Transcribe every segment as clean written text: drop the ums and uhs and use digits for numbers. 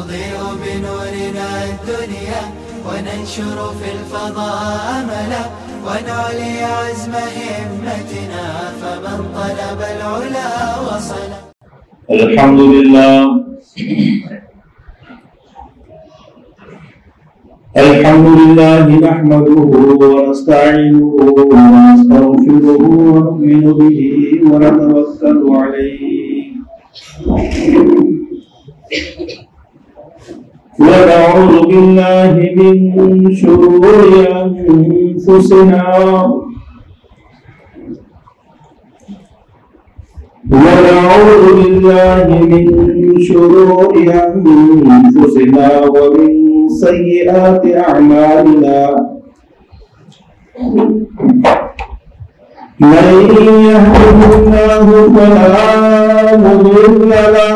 نضيء بنورنا الدنيا وننشر في الفضاء أملا ونعلي عزم همتنا فمن طلب العلا وصل. الحمد لله نحمده ونستعينه ونستغفره ونؤمن به ونتوكل عليه ونعوذ بالله من شرور أنفسنا ومن سيئات أعمالنا من يهده الله فلا مضل له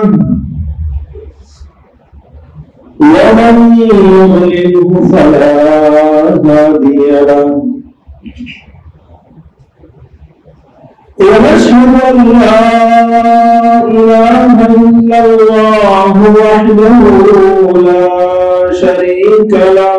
ومن يضلله فلا هادي له ونشهد أن لا إله إلا الله وحده لا شريك له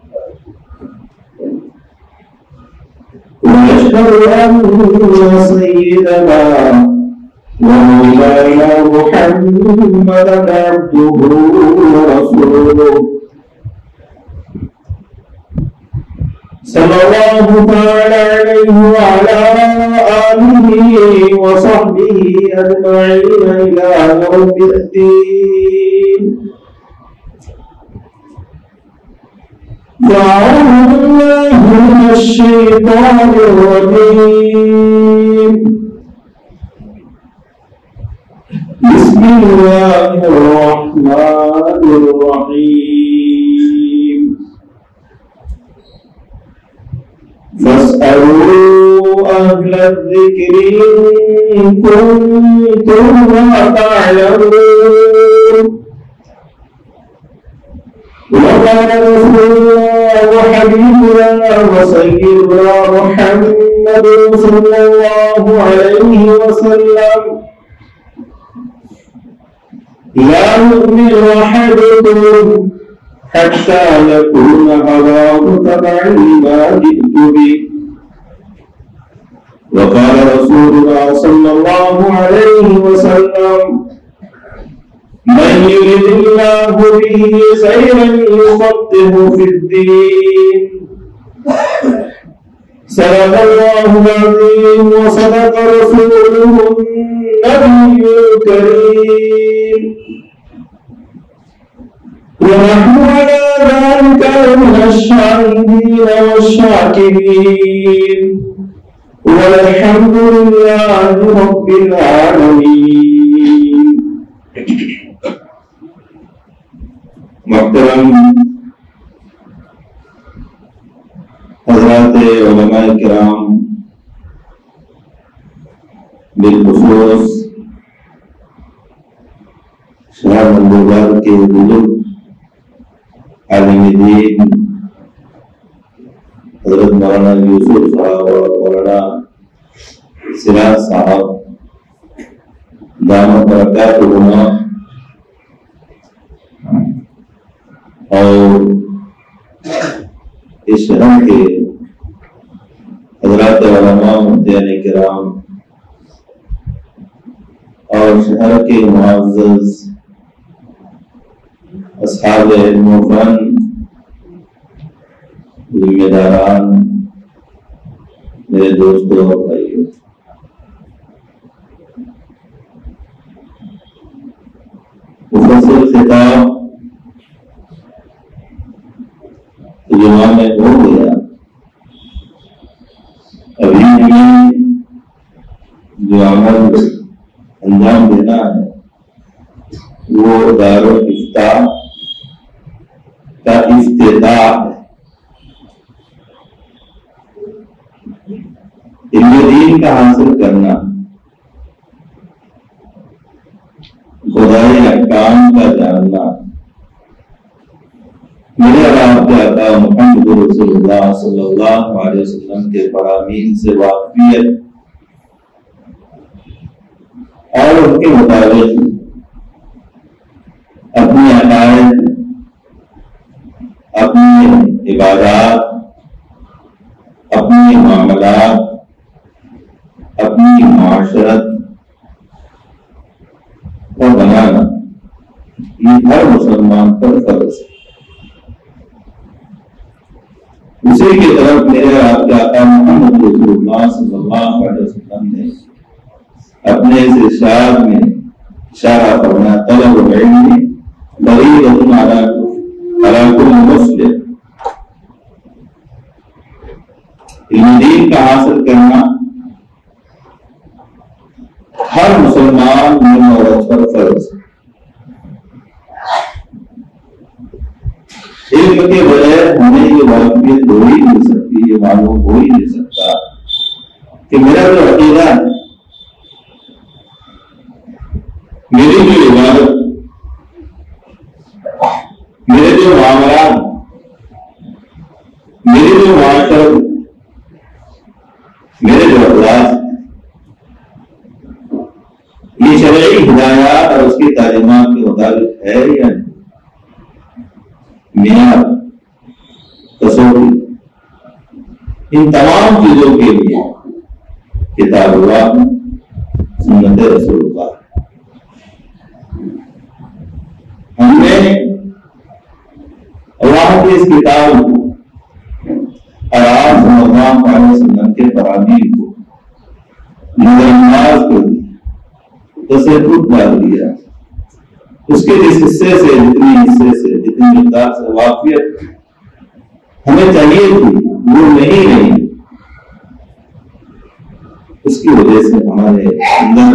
ونشهد أن سيدنا ومولانا محمدا عبده ورسوله صلى الله تعالى عليه وعلى آله وصحبه أجمعين إلى يوم الدين. أعوذ بالله من الشيطان الرجيم. بسم الله الرحمن الرحيم. فاسألوا أهل الذكر إن كنتم لا تعلمون. وقال رسول الله وحبيبنا وسيدنا محمد صلى الله عليه وسلم لا يؤمن أحدكم حتى يكون هواه تبعا لما جئت به. وقال رسولنا صلى الله عليه وسلم من يرد الله به خيرا يفقهه في الدين. صدق الله العظيم وصدق رسوله النبي الكريم ونحن على ذلك من الشاهدين والشاكرين والحمد لله رب العالمين. محترم حضرات علماء کرام، بالخصوص شہر نندوبار کے بزرگ عالم دین حضرت مولانا یوسف صاحب اور مولانا سراج صاحب دامت برکاتہما، اور اس شہر کے حضرات علماء مفتیان کرام اور شہر کے معزز اصحاب علم و فن، ذمہ داران، میرے دوستوں اور بھائیوں، مفصل خطاب جوان میں ہو گیا. ابھی ہمیں جو عمل انجام دینا ہے وہ دارالافتاء کا افتتاح ہے. علم دین کا حاصل کرنا، خدائی احکام کا جاننا، میرے آپ کے آقا محمد رسول اللہ صلی اللہ علیہ وسلم کے فرامین سے واقفیت اور ان کے مطابق اپنی عقائد عبادات، اپنے معاملات، اپنی معاشرت کا بنانا یہ ہر مسلمان پر فرض ہے۔ اسی کی طرف میرے آپ کے آقا محمد رسول اللہ صلی اللہ علیہ وسلم نے اپنے اس ارشاد میں اشارہ فرمایا، طلب العلم فریضۃ علی کل مسلم، علم دین کا حاصل کرنا ہر مسلمان مرد عورت پر فرض ہے۔ علم کے بغیر ہمیں یہ واقعیت ہو ہی نہیں سکتی، یہ معلوم ہو ہی نہیں سکتا کہ میرا جو عقیدہ ہے، میری جو عبادت، میرے جو معاملات، میری جو معاشرت، میرے جو اخلاق، یہ شرعی ہدایات اور اس کی تعلیمات کے مطابق ہے یا نہیں؟ معیار، تصوری، ان تمام چیزوں کے لیے کتاب اللہ، سنت رسول اللہ۔ ہم نے اللہ کی اس کتاب اور آپ صلی اللہ علیہ وسلم کے فرامین کو نظر انداز کر دیا، تصرف ڈال دیا، اس کے جس حصے سے جتنی مقدار سے واقفیت ہمیں چاہیے تھی وہ نہیں رہی، اس کی وجہ سے ہمارے اندر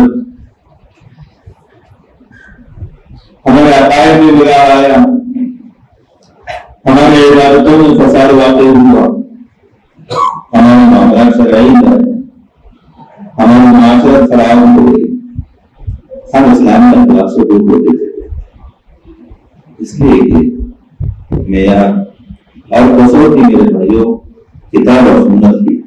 ہمارے عقائد میں بگاڑ آیا، ہمارے عبادتوں میں فساد واقع ہوا، ہمارے معاملات شرعی میں ہماری معاشرت خراب ہو گئی، ہم اسلام کے اخلاق سے دور ہوتے تھے۔ اس لیے کہ معیار اور کثرت کی میرے بھائیوں کتاب اور سنت کی،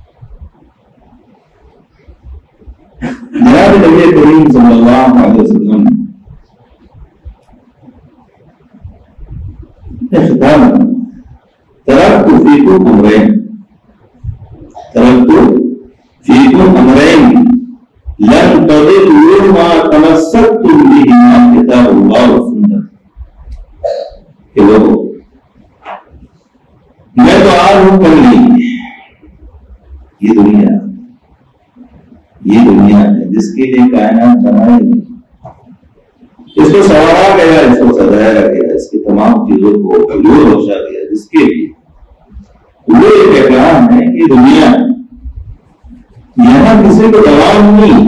جناب نبی کریم صلی اللہ علیہ وسلم نے خطاب ترکت فیکم امرین لن تضلوا ما تمسکتم بهما کتاب اللہ و سنت، کہ لوگوں میں تو آج ہوں کر لی، یہ دنیا ہے جس کے لیے کائنات بنائی گئی، اس کو سنوارا گیا، اس کو سجایا گیا، اس کی تمام چیزوں کو روشا گیا، جس کے لیے وہ ایک احکام ہے کہ دنیا یہاں کسی کو دوام نہیں،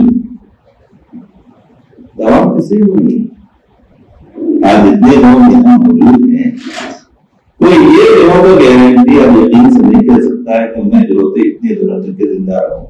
دوام کسی کو نہیں۔ آج اتنے لوگ یہاں موجود ہیں، کوئی یہ لوگوں کو گارنٹی اور یقین سے نہیں کہہ سکتا ہے کہ میں جو ہوتے اتنے دنوں تک کے زندہ رہوں۔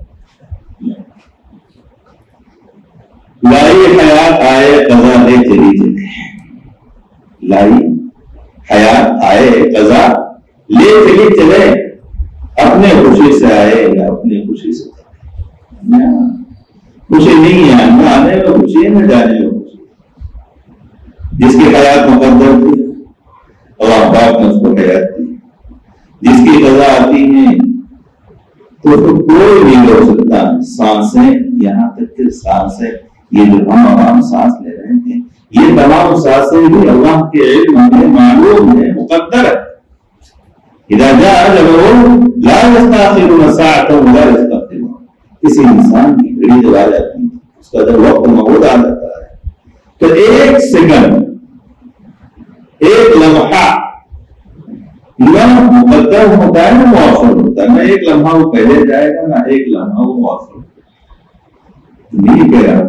لائی حیات آئے قضا لے چلی چلے، لائی حیات آئے قضا لے چلی چلے، اپنے خوشی سے آئے یا اپنے خوشی سے چلے، خوشی نہیں ہے نہ آنے میں خوشی ہے نہ جانے میں خوشی۔ جس کی حیات مقدر تھی اللہ پاک نے اس کو حیات دی، جس کی قضا آتی ہے تو اس کو کوئی نہیں روک سکتا۔ سانسیں، یہاں تک کہ سانسیں، یہ جو ہم عوام سانس لے رہے ہیں، یہ تمام سانسیں بھی اللہ کے علم میں معلوم ہے، مقدر ہے۔ اذا جاء اجلهم لا يستأخرون ساعة ولا يستقدمون، کسی انسان کی گھڑی جب آ جاتی ہے اس کا جب وقت موعود آ جاتا ہے تو ایک سیکنڈ، ایک لمحہ نہ مقدر ہوتا ہے نہ مؤخر ہوتا ہے، نہ ایک لمحہ وہ پہلے جائے گا نہ ایک لمحہ وہ مؤخر ہوگا۔ نہیں کہہ رہا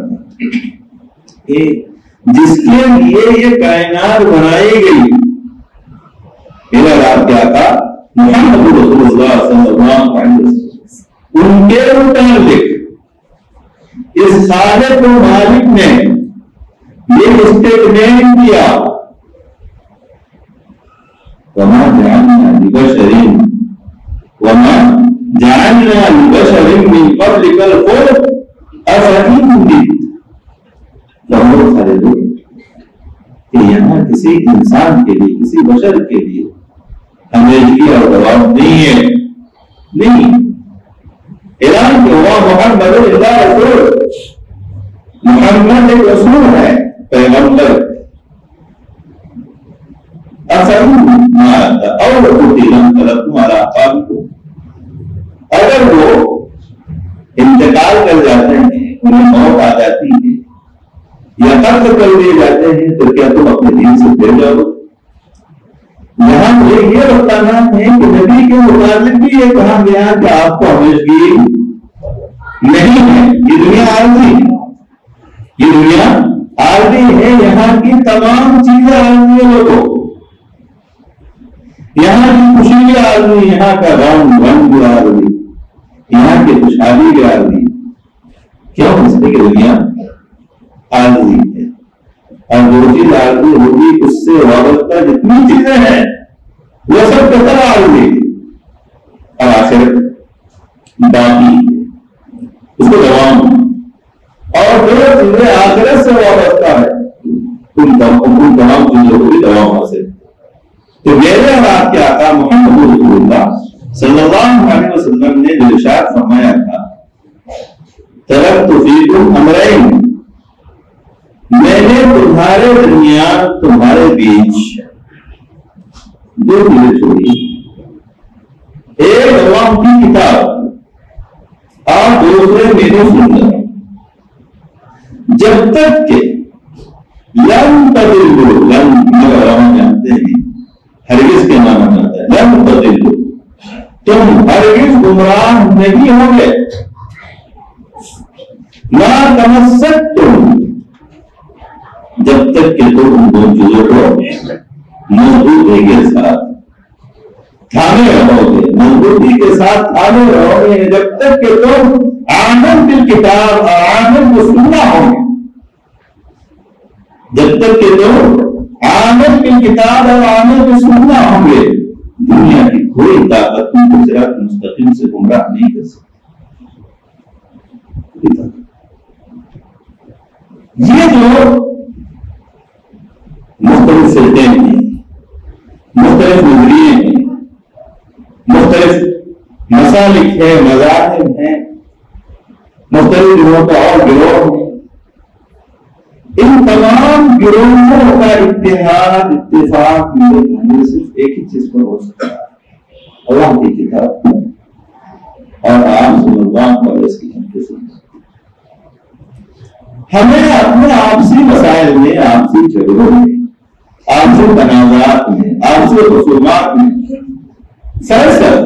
جس کے لیے یہ کائنات بنائی گئی، میرا رات کیا تھا محمد رسول اللہ صلی اللہ علیہ وسلم، ان کے متعلق اس خالق و مالک نے یہ اسٹیٹمنٹ دیا، وما جعلنا لبشر من قبلك الخلد افإن مت فهم خالدون، کہ یہاں کسی انسان کے لیے، کسی بشر کے لیے ہمیشگی اور دباؤ نہیں ہے، نہیں، اعلان کہ وہ محمد اللہ رسول، محمد ایک رسول ہے، پیغمبر، اور اگر وہ انتقال کر جاتے ہیں، انہیں موت آ جاتی ہے یا قتل کر دیے جاتے ہیں، تو کیا تم اپنے دین سے پھر جاؤ؟ یہاں مجھے یہ بتانا ہے کہ نبی کے متعلق بھی یہ کہا گیا کہ آپ کو ہمیشگی نہیں ہے، یہ دنیا عارضی ہے، یہ دنیا عارضی ہے، یہاں کی تمام چیزیں عارضی ہیں، لوگوں یہاں کی خوشی بھی عارضی، یہاں کا رنگ بھی عارضی، یہاں کی خوشحالی بھی عارضی، کیوں؟ اس لیے کہ دنیا عارضی ہے، اور جو چیز عارضی ہوگی اس سے وابستہ جتنی چیزیں ہیں وہ سب کا سب عارضی ہے، اور آخرت باقی اس کو دوام، اور جو چیزیں آخرت سے وابستہ ہے ان تمام چیزوں کو بھی دوام حاصل۔ تو میرے اور آپ کے آقا محمد رسول اللہ صلی اللہ علیہ وسلم نے جو ارشاد فرمایا تھا، ترکت فیکم امرین، میں نے تمہارے درمیان، تمہارے بیچ دو چیزیں چھوڑی، ایک اللہ کی کتاب اور دوسرے میری سنت، جب تک کہ لن تضلوا، لن مگر ہم جانتے ہیں ہرگز کے معنی کرتا ہے، لن تضلوا، تم ہرگز گمراہ نہیں ہوں گے، ما تمسکتم، جب تک کہ تم ان دو چیزوں کو مضبوطی کے ساتھ تھامے رہو گے، مضبوطی کے ساتھ تھامے رہو گے، جب تک کہ تم آمن بالکتاب اور آمن بالسنہ ہوں گے، جب تک کہ تم آمن بالکتاب اور آمن بالسنہ ہوں گے، دنیا کی کوئی طاقت تم کو صراط مستقیم سے گمراہ نہیں کر سکتی۔ یہ جو مختلف فرقے ہیں، مختلف نظریے ہیں، مختلف مسالک ہیں، مذاہب ہیں، مختلف گروہوں کا اور گروہ ہیں، ان تمام گروہوں کا اتحاد، اتفاق میرے ذہن صرف ایک ہی چیز پر ہو سکتا ہے، اللہ کی کتاب اور آپ صلی اللہ علیہ وسلم کے سنت۔ ہمیں اپنے آپسی مسائل میں، آپسی جھگڑوں میں، آپسی تنازعات میں، آپسی خصومات میں فیصل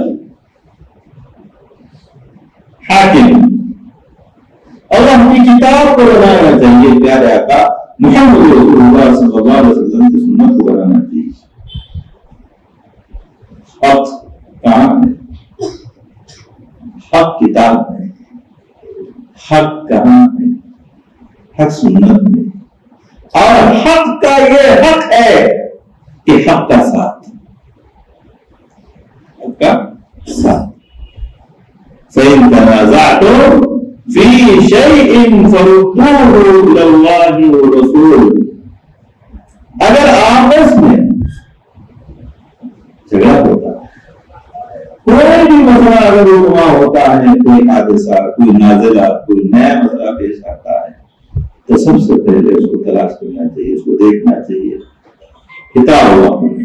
حاکم اور اپنی کتاب کو بنانا چاہیے، پیارے آقا محمد رسول اللہ صلی اللہ علیہ وسلم کی سنت کو بنانا چاہیے۔ حق کہاں ہے؟ حق کتاب ہے، حق کہاں ہے؟ حق سنت میں، اور حق کا یہ حق ہے کہ حق کا ساتھ، حق کا ساتھ۔ فَإِن تَنَازَعْتُمْ فِي شَيْءٍ فَرُدُّوهُ إِلَى اللَّهِ وَالرَّسُولِ، اگر آپس میں جھگڑا ہوتا ہے، کوئی بھی مسئلہ اگر رونما ہوتا ہے، کوئی حادثہ، کوئی نازلہ، کوئی نیا مسئلہ پیش آتا ہے، تو سب سے پہلے اس کو تلاش کرنا چاہیے، اس کو دیکھنا چاہیے کتاب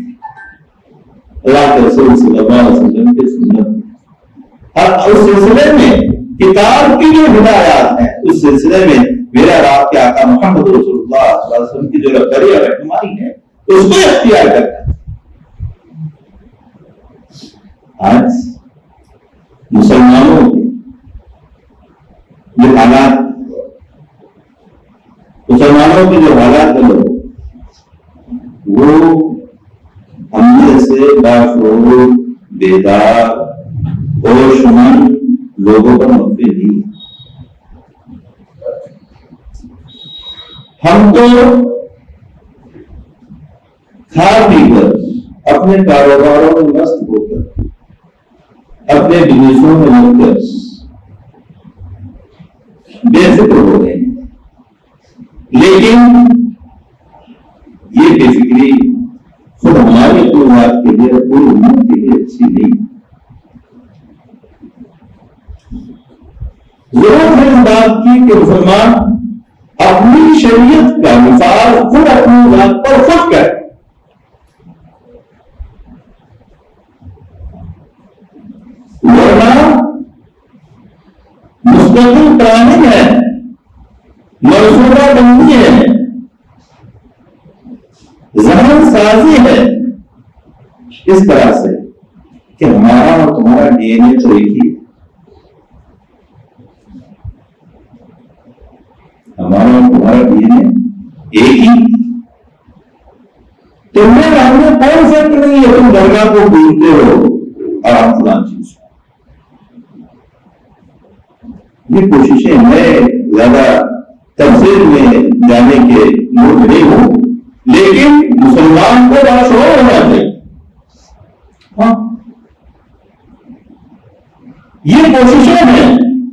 اللہ کے رسول صلی اللہ علیہ وسلم کے سنت میں، اور اس سلسلے میں کتاب کی جو ہدایات ہیں، اس سلسلے میں میرا اور آپ کے آقا محمد رسول اللہ صلی اللہ علیہ وسلم کی جو رہبری اور رہنمائی ہے اس کو اختیار کرنا ہے۔ آج مسلمانوں کے جو حالات، مسلمانوں کے جو حالات ہیں وہ ہم جیسے باشعور، بیدار، ہوش مند لوگوں پر مبنی نہیں۔ ہم تو کھا پی کر، اپنے کاروباروں میں مست ہو کر، اپنے بزنسوں میں لگ کر بے فکر ہو گئے ہیں، لیکن یہ بے فکری خود ہماری معصومات کے لیے اور پوری امت کے لیے اچھی نہیں. ضرورت ہے اس بات کی کہ مسلمان اپنی شریعت کا نفاذ خود اپنی ذات پر خود کرے. ورنہ مستقل پلاننگ ہے، منصوبہ بندی ہے، ذہن سازی ہے اس طرح سے کہ ہمارا اور تمہارا ڈی این اے تو ایک ہی ہے. ہمارا اور تمہارا ڈی این اے ایک ہی. تم نے ہم نے کون فرق نہیں ہے. تم درگاہ کو پوجتے ہو اور آپ فلان چیز. یہ کوششیں میں زیادہ تفصیل میں جانے کے موڈ نہیں ہوں، لیکن مسلمان کو بڑا شعور ہونا چاہیے. ہاں یہ کوششیں ہیں،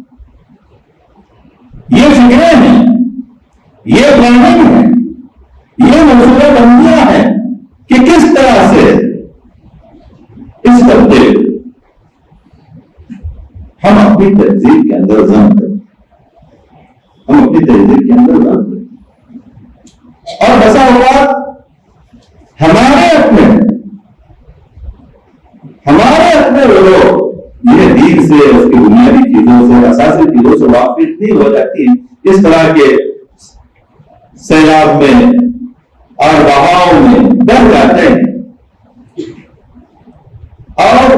یہ فکریں ہیں، یہ پلاننگ ہے، یہ منصوبہ بندیاں ہیں کہ کس طرح سے اس طبقے ہم اپنی تہذیب کے اندر ضم کریں، ہم اپنی تہذیب کے اندر ضم کریں. اور بسا اوقات ہمارے اپنے لوگ یہ دین سے، اس کی بنیادی چیزوں سے، اساسی چیزوں سے واقف نہیں ہو جاتی. اس طرح کے سیلاب میں اور بہاؤ میں بہ جاتے ہیں اور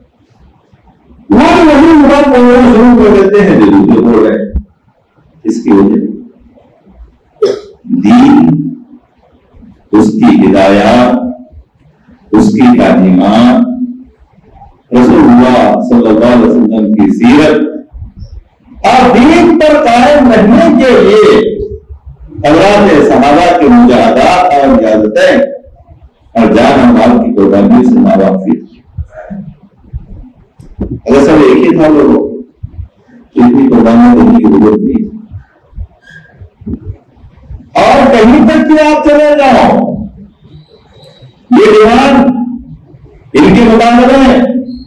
وہی بات بولنا شروع کر دیتے ہیں جو دوسرے بول رہے ہیں. اس کی وجہ دین، اس کی ہدایات، اس کی تعلیمات، رسول اللہ صلی اللہ علیہ وسلم کی سیرت اور دین پر قائم رہنے کے لیے حضرات صحابہ کے مجاہدات اور اجازتیں اور جان مال کی قربانی سے ناواقف. اگر سب ایک ہی تھا لوگوں تو اتنی قربانیاں دینے کی ضرورت نہیں. اور کہیں تک کہ آپ چلے جاؤ، یہ دیوان ان کے مطالبے،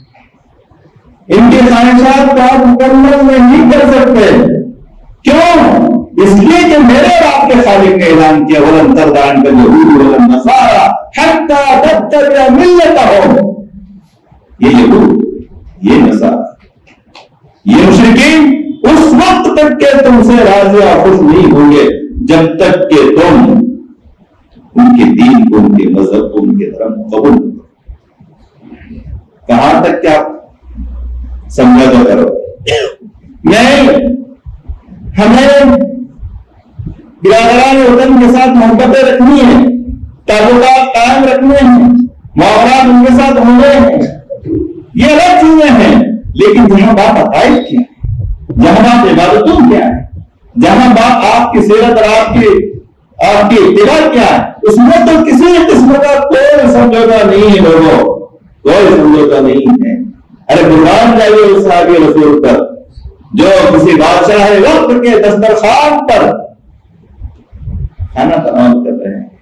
ان کے خواہشات کو آپ مکمل نہیں کر سکتے. کیوں؟ اس لیے کہ میرے باپ کے خالق نے اعلان کیا ولن ترضى عنك اليهود ولا النصارى حتى تتبع ملتهم. یہ یہود، یہ نصارى، یہ مشرکین اس وقت تک کہ تم سے راضی اور خوش نہیں ہوں گے جب تک کہ تم ان کے دین کو، ان کے مذہب کو، ان کے دھرم کو قبول کرو. کہاں تک کیا سمجھا کرو؟ نہیں، ہمیں برادران وطن کے ساتھ محبتیں رکھنی ہیں، تعلقات قائم رکھنے ہیں، معاملات ان کے ساتھ ہونے ہیں، یہ الگ چیزیں ہیں. لیکن جہاں بات عقائد کی ہے، جہاں بات عبادتوں کیا ہے، جہاں بات آپ کی سیرت اور آپ کی اتباع کیا ہے، اس میں تو کسی قسم کا کوئی سمجھوتا نہیں ہے. لوگوں کوئی سمجھوتا نہیں ہے. ارے قربان جائیے اس صحابی رسول پر جو کسی بادشاہ وقت کے دسترخوان پر کھانا تناول کر رہے ہیں،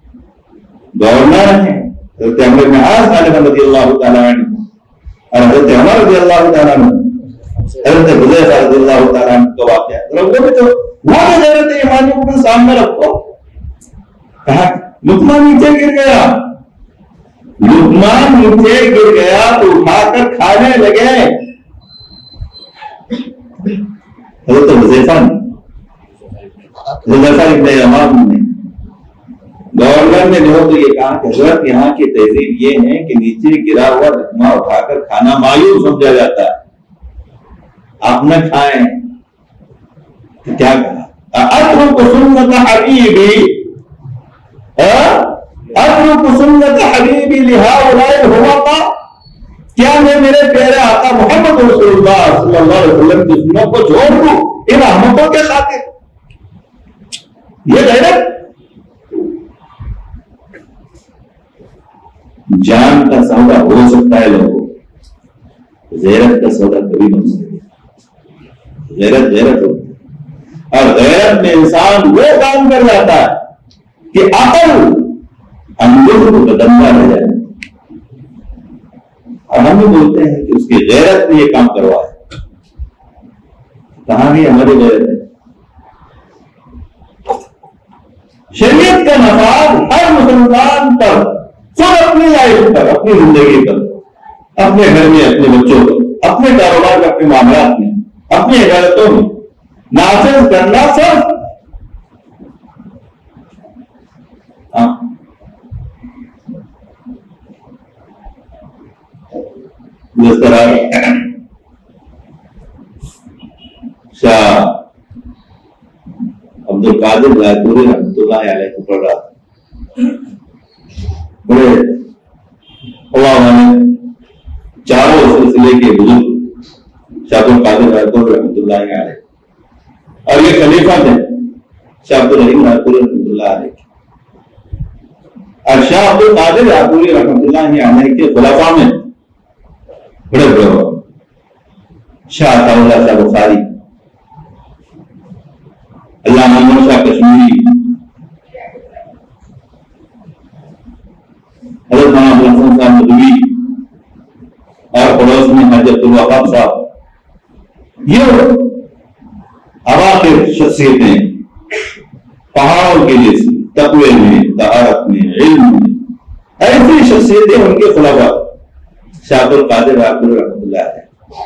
گورنر ہیں حضرت عمرو بن عاص رضی اللہ تعالیٰ عنہ اور حضرت عمر رضی اللہ تعالیٰ عنہ، حضرت حذیفہ رضی اللہ تعالیٰ عنہ کا واقعہ. لوگوں میں تو وہ حضرت ایمانی کو بھی سامنے رکھو. کہا لقمان نیچے گر گیا، لقمان نیچے گر گیا تو اٹھا کر کھانے لگے. حضرت حذیفہ ابن یمان نے، گورنر نے جو تو یہ کہا کہ حضرت یہاں کی تہذیب یہ ہے کہ نیچے گرا ہوا لقمہ اٹھا کر کھانا مایوب سمجھا جاتا ہے، آپ نہ کھائیں. کیا کہا؟ اترک سنت حبیبی، اترک سنت حبیبی لہؤلاء الحمقاء. کیا میں میرے پیارے آقا محمد رسول اللہ صلی اللہ علیہ وسلم کی سنت کو چھوڑ دوں ان احمقوں کے خاطر؟ یہ غیرت جان کا سودا ہو سکتا ہے لوگوں، غیرت کا سودا کبھی بن سکتا. غیرت غیرت ہوتی ہے، اور غیرت میں انسان وہ کام کر جاتا ہے کہ عقل اندر کو بدلتا رہ جائے. ہمیں بولتے ہیں کہ اس کی غیرت نے یہ کام کروایا. کہاں گئی ہماری غیرت؟ شریعت کا نفاذ ہر مسلمان پر، خود اپنی لائف پر، اپنی زندگی پر، اپنے گھر میں، اپنے بچوں پر، اپنے کاروبار میں، اپنے معاملات میں، اپنی عدالتوں میں نافذ کرنا سب. جس طرح شاہ عبد القادر رائے پوری رحمۃ اللہ علیہ کو پڑھ رہا تھا. بڑے چاروں سلسلے کے بزرگ شاہ عبد القادر رائے پوری رحمۃ اللہ علیہ، اور یہ خلیفہ تھے شاہ عبد الرحیم رائے پوری رحمۃ اللہ علیہ. اور شاہ عبد القادر رائے پوری رحمۃ اللہ علیہ کے خلفاء میں بڑے بڑے شاہ عطا اللہ شاہ بخاری، علامہ محمد شاہ کشمیری، حضرت مولانا ابوالحسن صاحب ندوی، اور پڑوس میں حاجی عبدالوہاب صاحب. یہ اواخر شخصیتیں پہاڑوں کے جیسی تقوی میں، طہارت میں، علم میں، ایسی شخصیتیں ان کے خلفاء شاہ عبد القادر رحمۃ اللہ علیہ.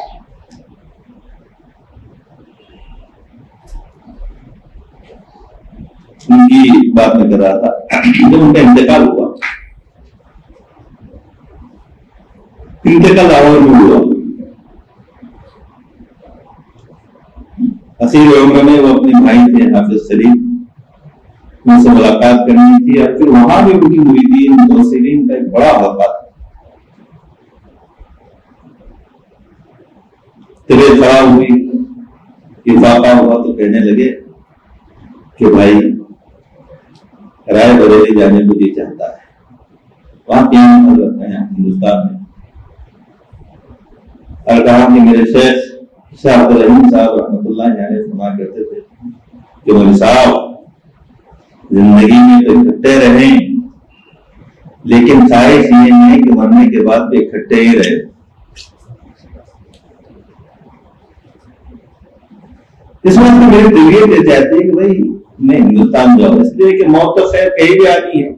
ان کی بات میں کر رہا تھا. جب ان کا انتقال ہوا، انتقال لاہور میں ہوا، اخیر عمر میں وہ اپنے بھائی تھے حافظ سلیم، ان سے ملاقات کرنی تھی، اور پھر وہاں بھی ان کی مریدین متوسلین کا ایک بڑا حلقہ تھا. طبیعت خراب ہوئی، افاقہ ہوا تو کہنے لگے کہ بھائی رائے بریلی جانے کو جی چاہتا ہے. وہاں تین حضرت ہیں ہندوستان میں، اور کہا کہ میرے شیخ شاہ عبد الرحیم صاحب رحمۃ اللہ علیہ فرمایا کرتے تھے کہ مولوی صاحب زندگی میں تو اکٹھے رہیں، لیکن خواہش یہ ہے کہ مرنے کے بعد بھی اکٹھے ہی رہے. اس وقت میری طبیعت یہ چاہتی ہے کہ بھائی میں ہندوستان جاؤں، اس لیے کہ موت تو خیر کہیں بھی آنی ہے،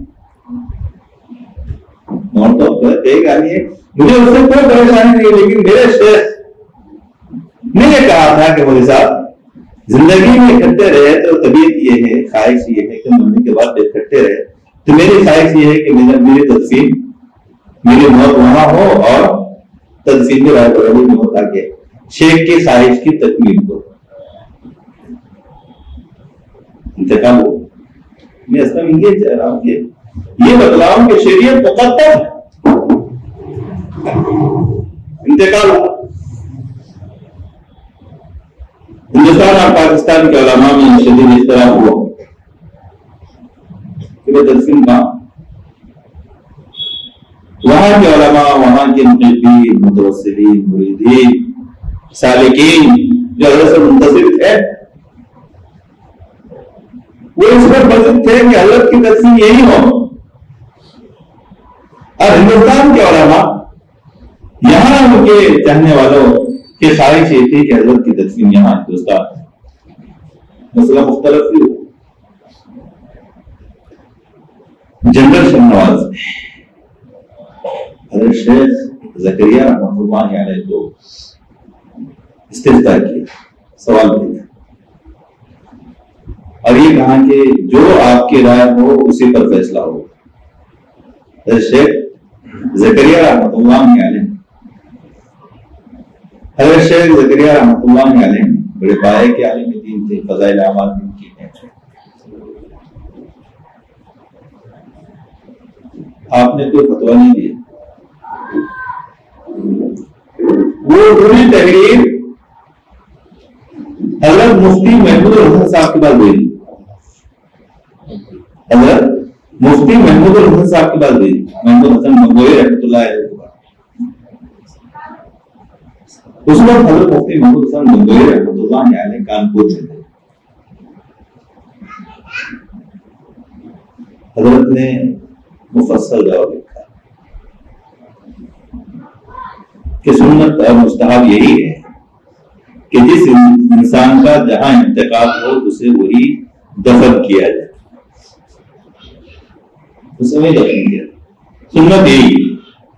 موت تو خیر کہیں بھی آنی ہے، مجھے اس سے کوئی پریشانی نہیں. لیکن میرے شیخ نے یہ کہا تھا کہ مولوی صاحب زندگی میں اکٹھے رہے تو طبیعت یہ ہے، خواہش یہ ہے کہ مرنے کے بعد اکٹھے رہے. تو میری خواہش یہ ہے کہ میری تدفین، میری موت وہاں ہو، اور تدفین میں رائے بریلی میں ہو، تاکہ شیخ کی خواہش کی تکمیل ہو. انتقال ہو. میں اصل میں یہ چاہ رہا ہوں کہ یہ بتلاؤں کہ شریعت مقدم ہے. انتقال ہو. ہندوستان اور پاکستان کے علماء میں شدید اختلاف ہوا کہ وہ تقسیم کہاں. وہاں کے علماء، وہاں کے محبین، متوسلین، مریدین، سالکین جو حضرت سے منتظر تھے، وہ اس پر مزید تھے کہ حضرت کی تقسیم یہی ہو. اور ہندوستان کے علماء، یہاں ان کے چاہنے والوں کی خواہش یہ تھی کہ حضرت کی تقسیم یہاں ہندوستان. مسئلہ مختلف ہی ہو. جنرل شاہ نواز حضرت شیخ زکریا رحمۃ اللہ علیہ کو استفتاء کیا، سوال کیا، اور یہ کہا کہ جو آپ کی رائے ہو اسی پر فیصلہ ہو. حضرت شیخ زکریا رحمۃ اللہ علیہ، حضرت شیخ زکریا رحمۃ اللہ علیہ بڑے پائے کے عالم دین تھے، فضائل اعمال بھی کی ہیں. آپ نے کوئی فتویٰ نہیں دیا. وہ پوری تحریر حضرت مفتی محمود الحسن صاحب کے پاس بھیجی. حضرت مفتی محمود الحسن صاحب کے پاس بھیجی، محمود حسن گنگوئی رحمۃ اللہ علیہ کے پاس. اس وقت حضرت مفتی محمود حسن گنگوئی رحمۃ اللہ علیہ کانپور میں تھے. حضرت نے مفصل جواب لکھا. کہ سنت اور مستحب یہی ہے کہ جس انسان کا جہاں انتقال ہو اسے وہی دفن کیا جائے، اسے وہی دفن کیا جائے، سنت یہی ہے۔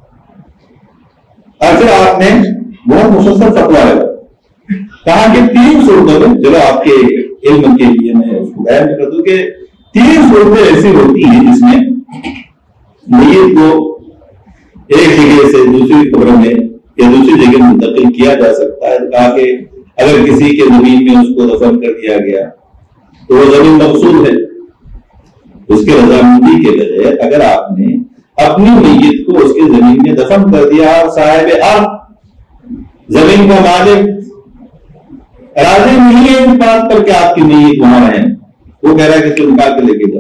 اور پھر آپ نے بہت مفصل فتویٰ ہے کہا کہ 3 صورتوں میں، چلو آپ کے علم کے لیے میں اس کو بیان کر دوں کہ 3 صورتیں ایسی ہوتی ہیں جس میں میت کو ایک جگہ سے دوسری قبر میں یا دوسری جگہ منتقل کیا جا سکتا ہے۔ کہا کہ اگر کسی کے زمین میں اس کو دفن کر دیا گیا تو وہ زمین مقصود ہے، اس کے رضامندی کے بغیر اگر آپ نے اپنی میت کو اس کے زمین میں دفن کر دیا اور صاحب ارض زمین کا مالک راضی نہیں ہے اس بات پر کہ آپ کی میت وہاں ہے، وہ کہہ رہا ہے کہ تم نکال کے لے کے جاؤ،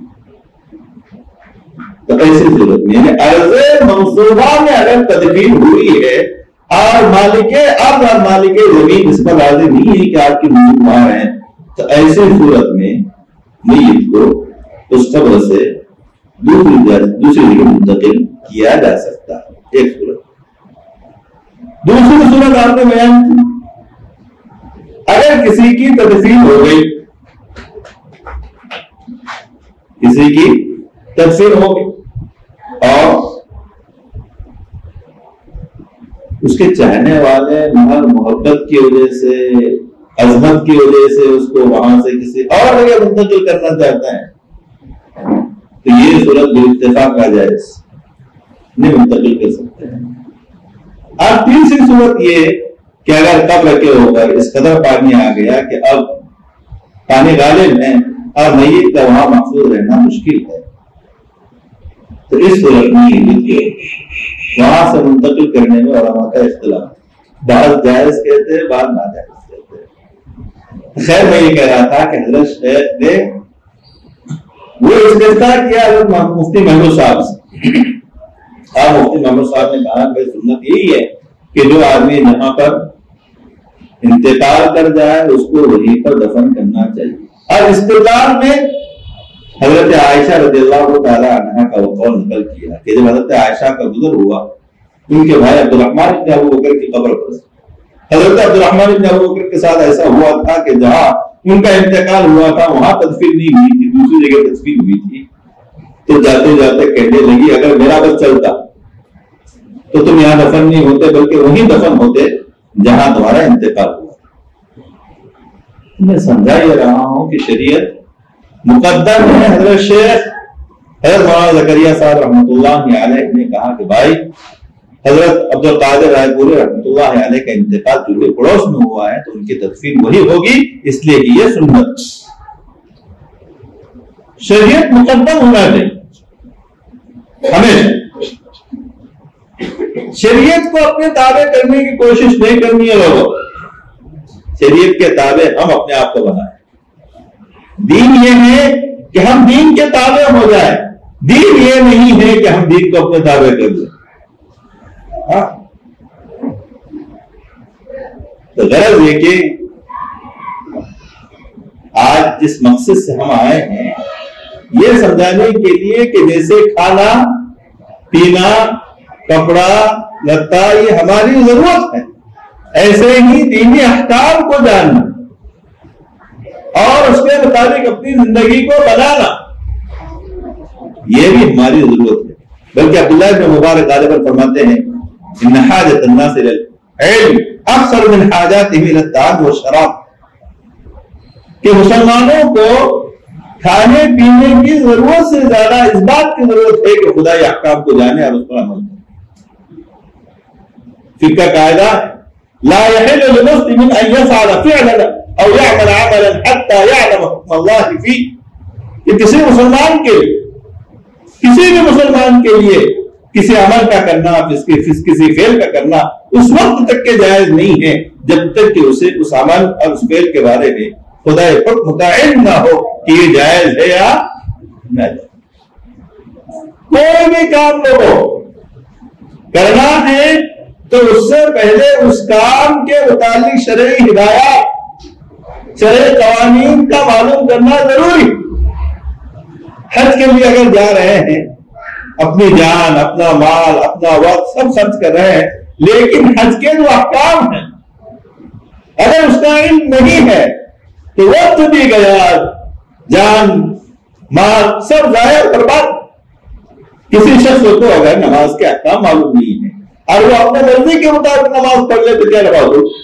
تو ایسی صورت میں یعنی عرض منصوبہ میں اگر تدبیر ہوئی ہے اور مالک ارض اور مالک زمین اس پر راضی نہیں ہے کہ آپ کی میت وہاں ہے، تو ایسی صورت میں میت کو اس قبر سے دوسری جگہ منتقل کیا جا سکتا ہے، ایک صورت۔ دوسری صورت آپ نے بیان کی، اگر کسی کی تدفین ہو گئی، کسی کی تدفین ہو گئی اور اس کے چاہنے والے محل محبت کی وجہ سے، عظمت کی وجہ سے اس کو وہاں سے کسی اور جگہ منتقل کرنا چاہتا ہے تو یہ صورت جو اتفاق آ جائے نہیں منتقل کر سکتے ہیں۔ اب تیسری صورت یہ کہ اگر قبر کے اوپر اس قدر پانی آ گیا کہ اب پانی غالب ہے اور میت کا وہاں محفوظ رہنا مشکل ہے، تو اس صورت میں میت کو وہاں سے منتقل کرنے میں علماء کا اختلاف، بعض جائز کہتے ہیں بعض ناجائز کہتے ہیں۔ خیر میں یہ کہہ رہا تھا کہ حضرت شیخ نے وہ استفسار کیا حضرت مفتی محمود صاحب سے، اور مفتی محمود صاحب نے کہا کہ سنت یہی ہے کہ جو آدمی جہاں پر انتقال کر جائے اس کو وہیں پر دفن کرنا چاہیے۔ اور استدلال میں حضرت عائشہ رضی اللہ تعالی عنہا کا وہ قول نقل کیا کہ جب حضرت عائشہ کا گزر ہوا ان کے بھائی عبدالرحمن بن ابو بکر کی قبر پر حضرت عبدالرحمن بن ابو بکر کے ساتھ ایسا ہوا تھا کہ جہاں ان کا انتقال ہوا تھا وہاں تدفین نہیں ہوئی تھی، دوسری جگہ تدفین ہوئی تھی، تو جاتے جاتے کہنے لگی اگر میرا بس چلتا تو تم یہاں دفن نہیں ہوتے بلکہ وہیں دفن ہوتے جہاں تمہارا انتقال ہوا۔ میں سمجھا یہ رہا ہوں کہ شریعت مقدم ہے۔ حضرت شیخ حضرت مولانا زکریا صاحب رحمۃ اللہ علیہ نے کہا کہ بھائی حضرت عبد القادر رائے پوری رحمۃ اللہ علیہ کا انتقال چونکہ پڑوس میں ہوا ہے تو ان کی تدفین وہی ہوگی، اس لیے کہ یہ سنت شریعت مقدم ہونا چاہیے ہمیشہ۔ شریعت کو اپنے تابع کرنے کی کوشش نہیں کرنی ہے لوگوں، شریعت کے تابع ہم اپنے آپ کو بنائیں۔ دین یہ ہے کہ ہم دین کے تابع ہو جائیں، دین یہ نہیں ہے کہ ہم دین کو اپنے تابع کر لیں۔ تو غرض یہ کہ آج جس مقصد سے ہم آئے ہیں یہ سمجھانے کے لیے کہ جیسے کھانا پینا کپڑا لتا یہ ہماری ضرورت ہے، ایسے ہی دینی احکام کو جاننا اور اس کے مطابق اپنی زندگی کو بنانا یہ بھی ہماری ضرورت ہے۔ بلکہ عبداللہ بن مبارک غالباً فرماتے ہیں ان حاجت الناس الى العلم اکثر من حاجاتهم الى الطعام والشراب، کہ مسلمانوں کو کھانے پینے کی ضرورت سے زیادہ اس بات کی ضرورت ہے کہ خدائی احکام کو جانے اور اس پر عمل کرے۔ فقہ قاعدہ لا يحل لمسلم ان يفعل فعلا او يعمل عملا حتى يعلم حكم الله فيه، کہ کسی بھی مسلمان کے لیے کسی عمل کا کرنا کسی فعل کا کرنا اس وقت تک کے جائز نہیں ہے جب تک کہ اسے اس عمل اور اس فعل کے بارے میں خدا حکم کا علم نہ ہو کہ یہ جائز ہے یا نہ جائز۔ کوئی بھی کام کو کرنا ہے تو اس سے پہلے اس کام کے متعلق شرعی ہدایات شرعی قوانین کا معلوم کرنا ضروری۔ حج کے لیے اگر جا رہے ہیں اپنی جان اپنا مال اپنا وقت سب خرچ کر رہے ہیں لیکن حج کے جو احکام ہیں اگر اس کا علم نہیں ہے تو وقت بھی گیا، جان مال سب ضائع برباد۔ کسی شخص کو اگر نماز کے احکام معلوم نہیں ہے اور وہ اپنے مرضی کے مطابق نماز پڑھ لے تو کیا نماز ہو؟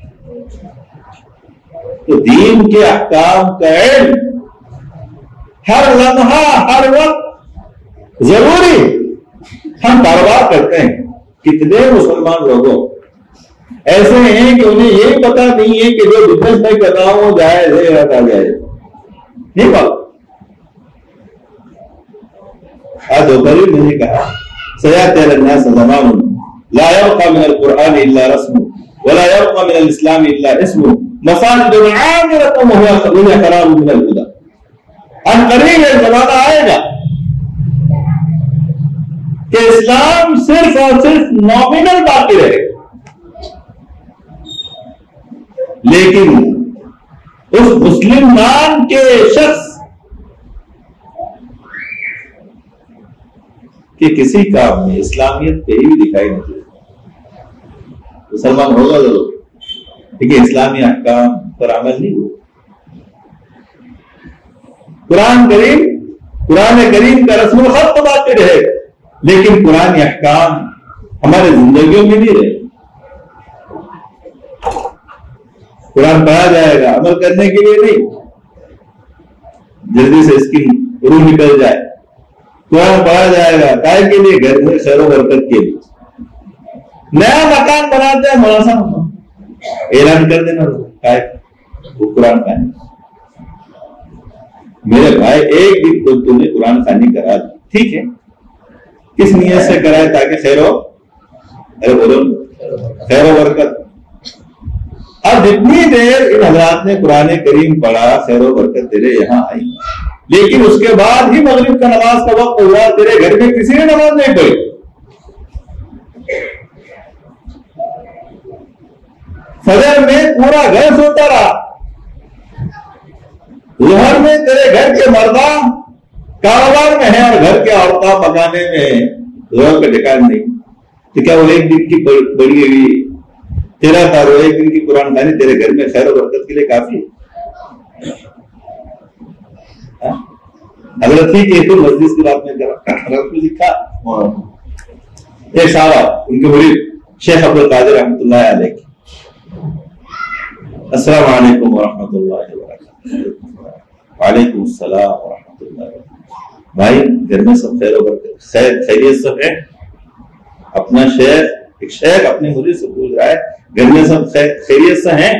تو دین کے احکام کا علم ہر لمحہ ہر وقت ضروری۔ ہم کاروبار کرتے ہیں، کتنے مسلمان لوگوں ایسے ہیں کہ انہیں یہ پتا نہیں ہے کہ جو بزنس میں کر رہا ہوں جائز ہے یا ناجائز نہیں پتا۔ آج دوپہر میں نے کہا سیأتی علی الناس زمان لا يبقى من القرآن الا رسم ولا يبقى من الاسلام الا اسم مساجد عامرة وهي خراب من الهدى۔ ان قریب ایک زمانہ آئے گا کہ اسلام صرف اور صرف نامینل باقی رہے، لیکن اس مسلم نام کے شخص کہ کسی کام میں اسلامیت کہیں بھی دکھائی نہیں دے، مسلمان ہوگا ضرور لیکن اسلامی احکام پر عمل نہیں ہوا۔ قرآن کریم کا رسم الخط باقی رہے لیکن قرآن احکام ہمارے زندگیوں میں نہیں رہے۔ قرآن پڑھا جائے گا عمل کرنے کے لیے نہیں، جلدی سے اس کی روح نکل جائے۔ قرآن پڑھا جائے گا کائے کے لیے؟ گھر میں خیر و برکت کے لیے۔ نیا مکان بناتے ہیں مولانا صاحب اعلان کر دینا کائے وہ قرآن خانی۔ میرے بھائی ایک دن تو تم نے قرآن خانی کرا دی، ٹھیک ہے، کس نیت سے کرائے؟ تاکہ خیر و برکت۔ اب جتنی دیر ان حضرات نے قرآن کریم پڑھا خیر و برکت تیرے یہاں آئی، لیکن اس کے بعد ہی مغرب کا نماز کا وقت ہوا، تیرے گھر میں کسی نے نماز نہیں پڑھی۔ فجر میں پورا گھر سوتا رہا، ظہر میں تیرے گھر کے مرداں کاروبار میں ہیں اور گھر کے عورتیں پکانے میں ظہر کا ٹھکان نہیں، تو کیا وہ ایک دن کی بڑی ہوئی تیرا تارو ایک دن کی قرآن خانی تیرے گھر میں خیر و برکت کے لیے کافی ہے؟ حضرت ہی کہ تو مسجد کی بات میں حضرت کو لکھا ایک صاحب ان کے مرید شیخ عبدالقادر رحمۃ اللہ علیہ کی، السلام علیکم ورحمۃ اللہ وبرکاتہ۔ وعلیکم السلام ورحمۃ اللہ وبرکاتہ۔ بھائی گھر میں سب خیر و برکت خیریت سب ہے؟ اپنا ایک شیخ اپنے مرید سے پوچھ رہا ہے گھر میں سب خیریت سے ہیں؟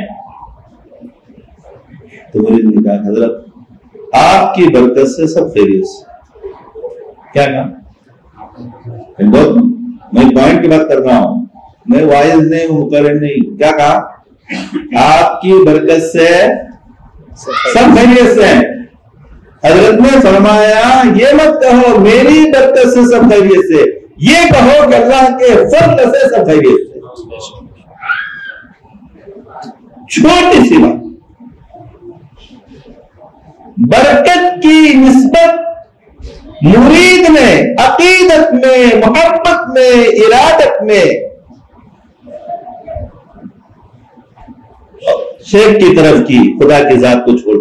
تو مرید نے کہا حضرت آپ کی برکت سے سب خیریت سے۔ کیا کہا؟ میں پوائنٹ کی بات کر رہا ہوں، میں واعظ نہیں ہوں، مقرر نہیں۔ کیا کہا؟ آپ کی برکت سے سب خیریت سے ہیں۔ حضرت نے فرمایا یہ مت کہو میری برکت سے سب خیریت سے، یہ کہو کہ اللہ کے فضل سے سب خیریت سے۔ چھوٹی سی بات، برکت کی نسبت مرید نے عقیدت میں، محبت میں، ارادت میں شیخ کی طرف کی، خدا کی ذات کو چھوڑ۔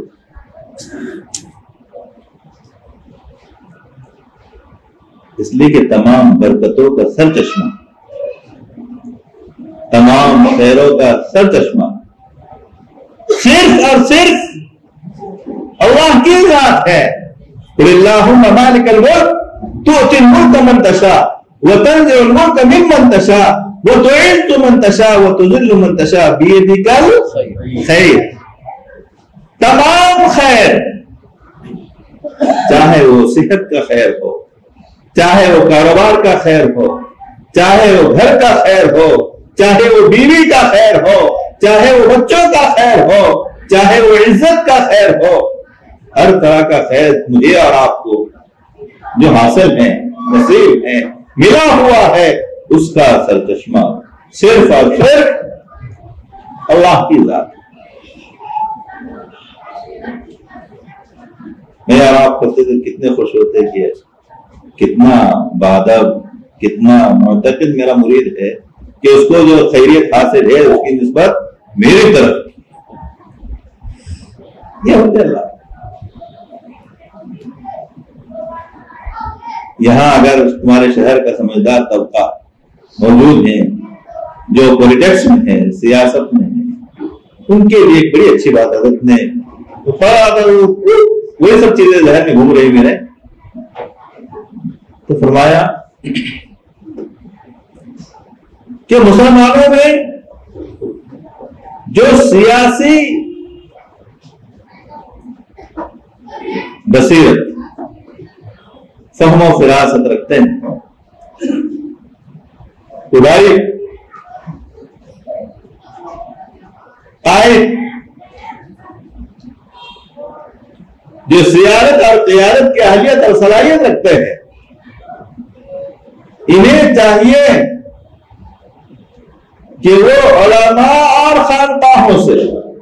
اس لیے کہ تمام برکتوں کا سر چشمہ، تمام خیروں کا سر چشمہ صرف اور صرف اللہ کی ذات ہے۔ قل اللہم مالک الملک تؤتی الملک من تشاء وتنزع الملک ممن تشاء وتعز من تشاء وتذل من تشاء بیدک الخیر۔ تمام خیر، چاہے وہ صحت کا خیر ہو، چاہے وہ کاروبار کا خیر ہو، چاہے وہ گھر کا خیر ہو، چاہے وہ بیوی کا خیر ہو، چاہے وہ بچوں کا خیر ہو، چاہے وہ عزت کا خیر ہو، ہر طرح کا خیر مجھے اور آپ کو جو حاصل ہے، نصیب ہے، ملا ہوا ہے، اس کا سرچشمہ صرف اور صرف اللہ کی ذات۔ میں اور آپ کرتے تھے کتنے خوش ہوتے کہ کتنا بادب، کتنا معتقد میرا مرید ہے کہ اس کو جو خیریت حاصل ہے اس کی نسبت میری طرف یہ ہوتے اللہ. یہاں اگر تمہارے شہر کا سمجھدار طبقہ موجود ہے جو پولیٹکس میں ہے, سیاست میں ہے, ان کے لیے ایک بڑی اچھی بات حضرت نے وہی سب چیزیں ذہن میں گھوم رہی میرے, تو فرمایا کہ مسلمانوں میں جو سیاسی بصیرت, فہم و فراست رکھتے ہیں, خدائی قائد جو سیادت اور قیادت کی اہلیت اور صلاحیت رکھتے ہیں, انہیں چاہیے کہ وہ علماء اور خانقاہوں سے,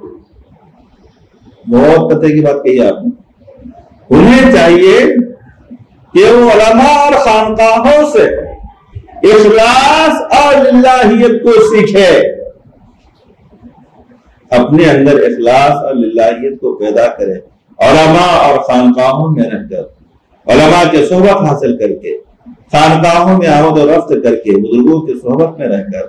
بہت پتے کی بات کہی آپ نے, انہیں چاہیے کہ وہ علماء اور خانقاہوں سے اخلاص اور للہیت کو سیکھے, اپنے اندر اخلاص اور للہیت کو پیدا کرے, علماء اور خانقاہوں میں رہ کر, علماء کے صحبت حاصل کر کے, خانقاہوں میں آمد و رفت کر کے, بزرگوں کی صحبت میں رہ کر,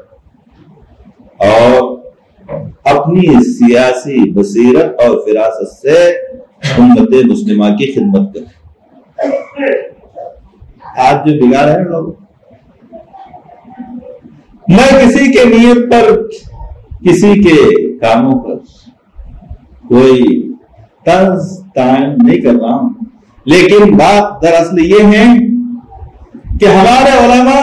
اور اپنی سیاسی بصیرت اور فراست سے امت مسلمہ کی خدمت کرے. آج جو بگاڑ ہے لوگ, میں کسی کے نیت پر, کسی کے کاموں پر کوئی طرز تعین نہیں کر رہا ہوں, لیکن بات دراصل یہ ہے کہ ہمارے علماء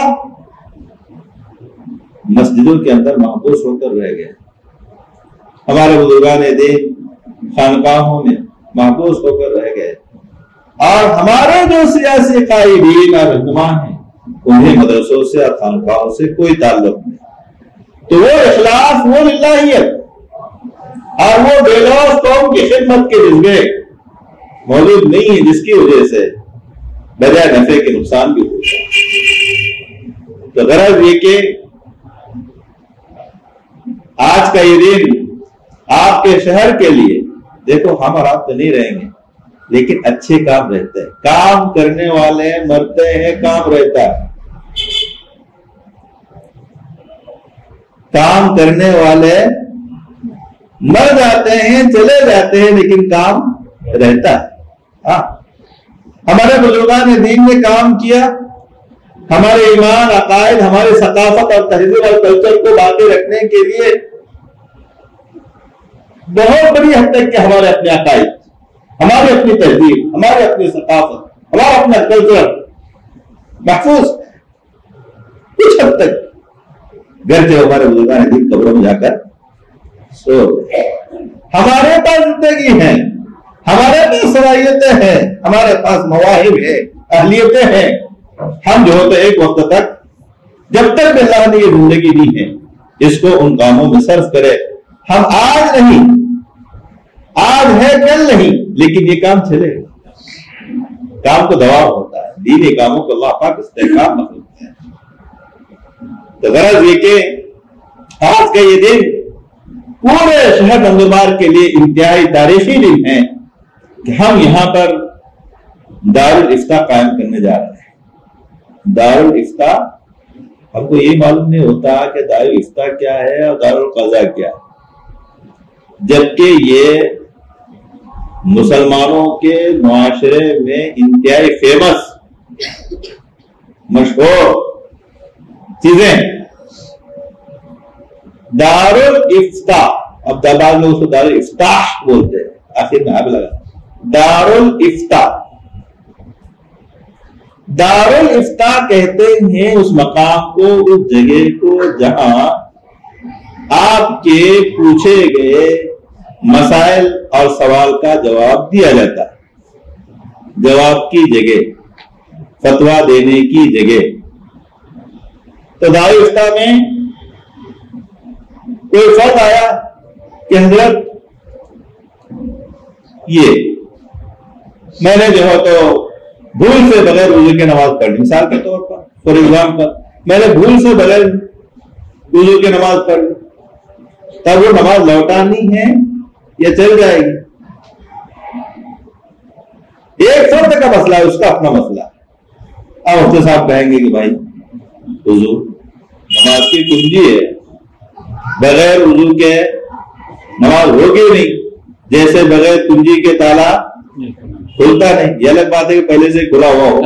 مسجدوں کے اندر محبوس ہو کر رہ گئے, ہمارے بزرگان دین خانقاہوں میں محبوس ہو کر رہ گئے, اور ہمارے جو سیاسی قائدین اور رہنما ہیں انہیں مدرسوں سے اور خانقاہوں سے کوئی تعلق نہیں. تو وہ اخلاص, وہ للہیت اور وہ بے لوث قوم کی خدمت کے جذبے موجود نہیں ہے, جس کی وجہ سے بجائے نفع کے نقصان بھی ہوتا ہے. تو غرض یہ کہ آج کا یہ دن آپ کے شہر کے لیے, دیکھو ہم اور آپ تو نہیں رہیں گے, لیکن اچھے کام رہتے ہیں, کام کرنے والے مرتے ہیں, کام رہتا ہے, کام کرنے والے مر جاتے ہیں, چلے جاتے ہیں, لیکن کام رہتا ہے. ہاں, ہمارے بزرگان دین نے کام کیا, ہمارے ایمان, عقائد, ہماری ثقافت اور تہذیب اور کلچر کو باقی رکھنے کے لیے بہت بڑی حد تک کہ ہمارے اپنے عقائد, ہماری اپنی تہذیب, ہماری اپنی ثقافت, ہمارا اپنا کلچر محفوظ کچھ حد تک. گھر کے ہمارے بزرگان دین قبروں میں جا کر سو, ہمارے پاس زندگی ہے, ہمارے پاس صلاحیتیں ہیں, ہمارے پاس مواہب ہے, اہلیتیں ہیں. ہم جو ہوتے ایک وقت تک, جب تک اللہ نے یہ زندگی دی ہے, اس کو ان کاموں میں صرف کرے. ہم آج نہیں, آج ہے کل نہیں, لیکن یہ کام چلے گا. کام کو دباؤ ہوتا ہے, دینی کاموں کو اللہ پاک استحکام مخلوق ہے. تو غرض یہ کہ آج کا یہ دن پورے شہر نندربار کے لیے انتہائی تاریخی دن ہے کہ ہم یہاں پر دارالفتہ قائم کرنے جا رہے ہیں. دارالفتہ, ہم کو یہ معلوم نہیں ہوتا کہ دارالفتہ کیا ہے اور دارالقضاء کیا ہے, جبکہ یہ مسلمانوں کے معاشرے میں انتہائی فیمس, مشہور چیزیں. دارالفتہ, اب بعض لوگ اس کو دارالفتاح بولتے ہیں, آخر میں آگ لگا. دارالفتہ, دارالفتہ کہتے ہیں اس مقام کو, اس جگہ کو جہاں آپ کے پوچھے گئے مسائل اور سوال کا جواب دیا جاتا ہے, جواب کی جگہ, فتویٰ دینے کی جگہ. تو دارالفتہ میں کوئی فرد آیا کہ حضرت یہ میں نے جو ہے تو بھول سے بغیر وضو کی نماز پڑھی, مثال کے طور پر, فار ایگزامپل, میں نے بھول سے بغیر وضو کی نماز پڑھ لی، تب وہ نماز لوٹانی ہے یا چل جائے گی؟ ایک فرد کا مسئلہ ہے، اس کا اپنا مسئلہ ہے۔ اب مفتی صاحب کہیں گے کہ بھائی وضو نماز کی کنجی ہے، بغیر وضو کے نماز ہوگی نہیں، جیسے بغیر کنجی کے تالا کھلتا نہیں۔ یہ الگ بات ہے کہ پہلے سے کھلا ہوا ہو۔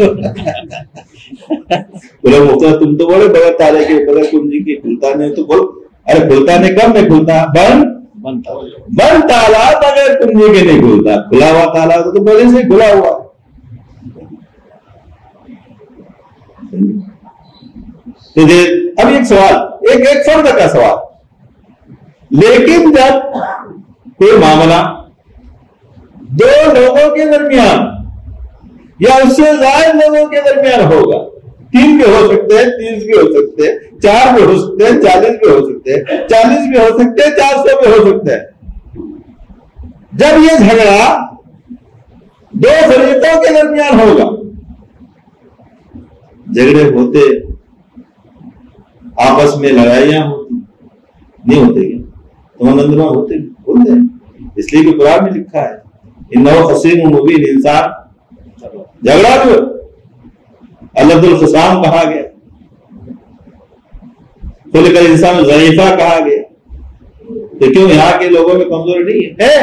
بولے مفتی صاحب تم تو بولے بغیر تالے کے بغیر کنجی کے کھلتا نہیں، تو بول ارے کھلتا نہیں، کب نہیں کھلتا؟ بند تالا بغیر کنجی کے نہیں کھلتا، کھلا ہوا تالا تو پہلے سے کھلا ہوا۔ تو اب ایک سوال، ایک فرد کا سوال، لیکن جب کوئی معاملہ دو لوگوں کے درمیان یا اس سے زائد لوگوں کے درمیان ہوگا، 3 بھی ہو سکتے ہیں، 30 بھی ہو سکتے ہیں، 4 بھی ہو سکتے ہیں، 40 بھی ہو سکتے ہیں، 40 بھی ہو سکتے ہیں، 400 بھی ہو سکتے ہیں۔ جب یہ جھگڑا 2 فریقوں کے درمیان ہوگا، جھگڑے ہوتے آپس میں لڑائیاں ہوتی نہیں ہوتے گی، تو ہوتے ہیں، اس لیے کہ قرآن میں لکھا ہے انہو خصیم مبین، انسان جھگڑا بھی الد الخصام کہا گیا، خلق الانسان ضعیفہ کہا گیا۔ تو کیوں یہاں کے لوگوں میں کمزوری نہیں ہے؟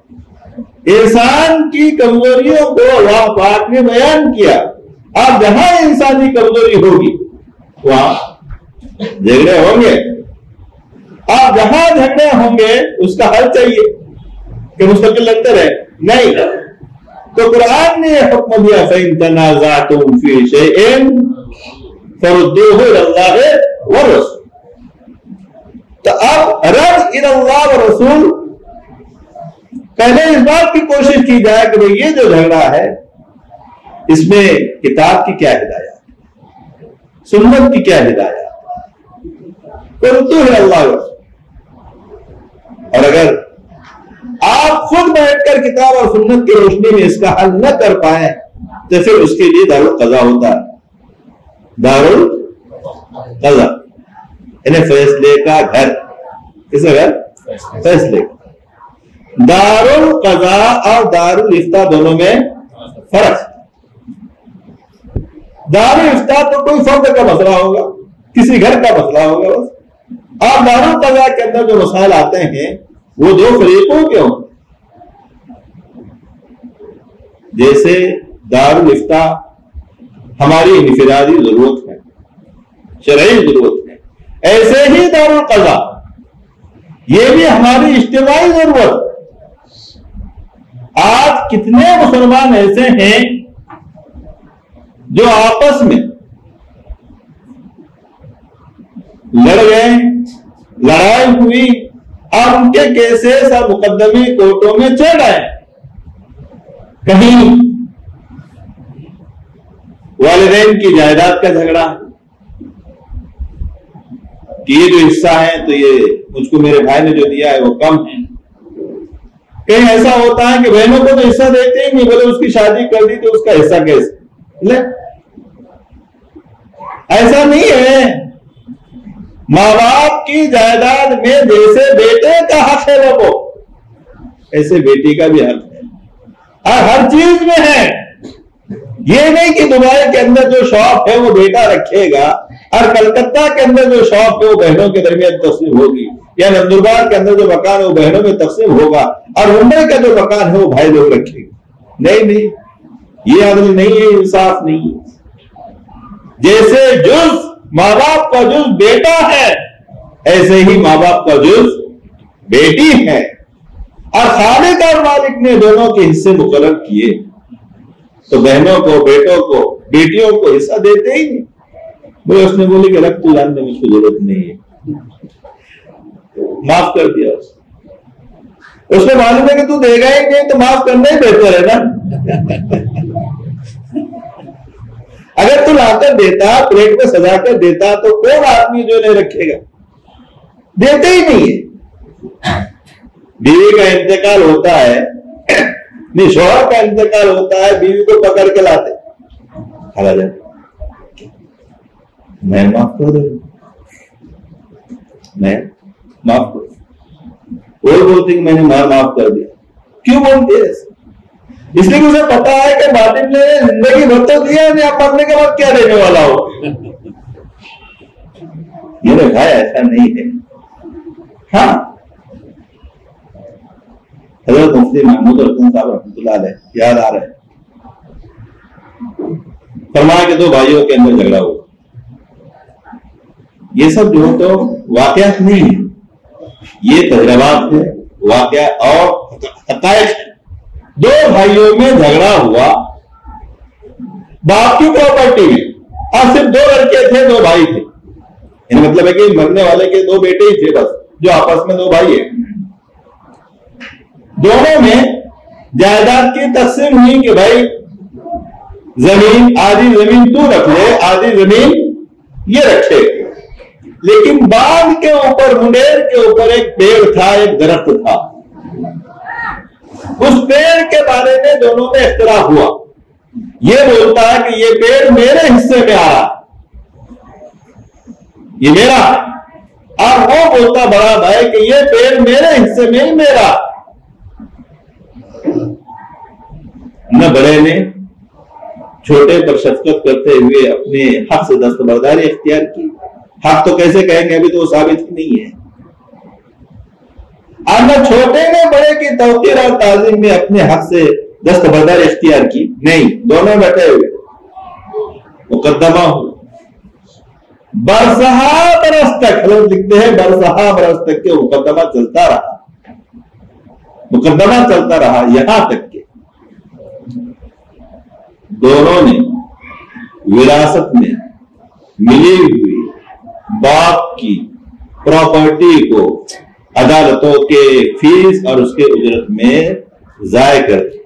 انسان کی کمزوریوں کو اللہ پاک نے بیان کیا۔ اب جہاں انسانی کمزوری ہوگی وہاں جھگڑے ہوں گے، اب جہاں جھگڑے ہوں گے اس کا حل چاہیے کہ مستقل لگتے رہے نہیں۔ تو قرآن نے حکم دیا فَإِن تَنَازَعْتُمْ فِي شَيْءٍ فَرُدُّوهُ إِلَى اللَّهِ وَالرَّسُولِ۔ تو اب رد إِلَى اللَّهِ وَالرَّسُولِ، پہلے اس بات کی کوشش کی جائے کہ یہ جو جھگڑا ہے اس میں کتاب کی کیا ہدایات، سنت کی کیا ہدایات، فَرُدُّوهُ إِلَى اللَّهِ وَالرَّسُولِ۔ اور اگر آپ خود بیٹھ کر کتاب اور سنت کی روشنی میں اس کا حل نہ کر پائیں تو پھر اس کے لیے دارالقضا ہوتا ہے، دارالقضا یعنی فیصلے کا گھر۔ کس کا گھر؟ فیصلے کا۔ دارالقضا اور دارالافتاء دونوں میں فرق ہے۔ دارالافتاء تو کوئی فرد کا مسئلہ ہوگا، کسی گھر کا مسئلہ ہوگا بس، اور دارالقضا کے اندر جو مسائل آتے ہیں وہ 2 فریقوں کے ہوں، جیسے دارالافتاء ہماری انفرادی ضرورت ہے، شرعی ضرورت ہے، ایسے ہی دارالقضا یہ بھی ہماری اجتماعی ضرورت۔ آج کتنے مسلمان ایسے ہیں جو آپس میں لڑ گئے، لڑائی ہوئی اور ان کے کیسز اور مقدمے کورٹوں میں چل رہے ہیں۔ کہیں والدین کی جائیداد کا جھگڑا کہ یہ جو حصہ ہے تو یہ مجھ کو میرے بھائی نے جو دیا ہے وہ کم ہے۔ کہیں ایسا ہوتا ہے کہ بہنوں کو تو حصہ دیتے ہی نہیں، بولے اس کی شادی کر دی تو اس کا حصہ کیسے لے؟ ایسا نہیں ہے۔ ماں باپ کی جائیداد میں جیسے بیٹے کا حق ہے وہ ایسے بیٹی کا بھی حق ہے، اور ہر چیز میں ہے۔ یہ نہیں کہ دبئی کے اندر جو شاپ ہے وہ بیٹا رکھے گا اور کلکتہ کے اندر جو شاپ ہے وہ بہنوں کے درمیان تقسیم ہوگی، یا نندربار کے اندر جو مکان ہے وہ بہنوں میں تقسیم ہوگا، اور ممبئی کا جو مکان ہے وہ بھائی لوگ رکھیں گے۔ نہیں، یہ عدل نہیں ہے، انصاف نہیں ہے۔ جیسے جز ماں باپ کا جز بیٹا ہے، ایسے ہی ماں باپ کا جز بیٹی ہے، اور خالق اور مالک نے دونوں کے حصے مقرر کیے، تو بہنوں کو، بیٹوں کو، بیٹیوں کو حصہ دیتے ہی نہیں۔ بولے اس نے بولی کہ رکھ تو جاننے مجھ کو ضرورت نہیں ہے، معاف کر دیا اس نے معلوم ہے کہ تو دے گا ہی نہیں تو معاف کرنا ہی بہتر ہے نا۔ اگر تو لا کر دیتا، پلیٹ میں سجا کر دیتا تو کون آدمی جو نہیں رکھے گا؟ دیتے ہی نہیں ہے۔ بیوی کا انتقال ہوتا ہے، نہیں شوہر کا انتقال ہوتا ہے، بیوی کو پکڑ کے لاتے، کھڑا جائے میں معاف کر دوں، میں معاف کر, وہ بولتے کہ میں نے معاف کر دیا. کیوں بولتے ہیں؟ اس لیے کہ اسے پتا ہے کہ باطن نے زندگی بھر تو دیا نہیں, آپ مرنے کے بعد کیا دینے والا ہو. یہ نے کہا ایسا نہیں ہے. ہاں, حضرت مفتی محمود حسن صاحب رحمۃ اللہ علیہ یاد آ رہے ہیں, فرمایا کہ دو بھائیوں کے اندر جھگڑا ہوا. یہ سب جو تو واقعات نہیں ہے, یہ تجربات ہے, واقعہ اور حقائق ہے. دو بھائیوں میں جھگڑا ہوا باپ کی پراپرٹی میں, اور صرف دو لڑکے تھے, دو بھائی تھے. یعنی مطلب ہے کہ مرنے والے کے دو بیٹے ہی تھے بس, جو آپس میں دو بھائی ہیں. دونوں میں جائیداد کی تقسیم ہوئی کہ بھائی زمین, آدھی زمین تو رکھ لے, آدھی زمین یہ رکھے. لیکن باغ کے اوپر, منڈیر کے اوپر ایک پیڑ تھا, ایک درخت تھا. اس پیڑ کے بارے میں دونوں میں اختلاف ہوا. یہ بولتا ہے کہ یہ پیڑ میرے حصے میں آ رہا, یہ میرا, اور وہ بولتا بڑا بھائی کہ یہ پیڑ میرے حصے میں ہی میرا. نہ بڑے نے چھوٹے پر شفقت کرتے ہوئے اپنے حق سے دستبرداری اختیار کی. حق تو کیسے کہیں گے, ابھی تو وہ ثابت ہی نہیں ہے. اور نہ چھوٹے نے بڑے کی توقیر اور تعظیم میں اپنے حق سے دستبرداری اختیار کی. نہیں, دونوں بیٹھے ہوئے مقدمہ ہو. برسہا برس تک, حضرت لکھتے ہیں برسہا برس تک کے مقدمہ چلتا رہا, مقدمہ چلتا رہا, یہاں تک کہ دونوں نے وراثت میں ملی ہوئی باپ کی پراپرٹی کو عدالتوں کے فیس اور اس کے اجرت میں ضائع کر دی.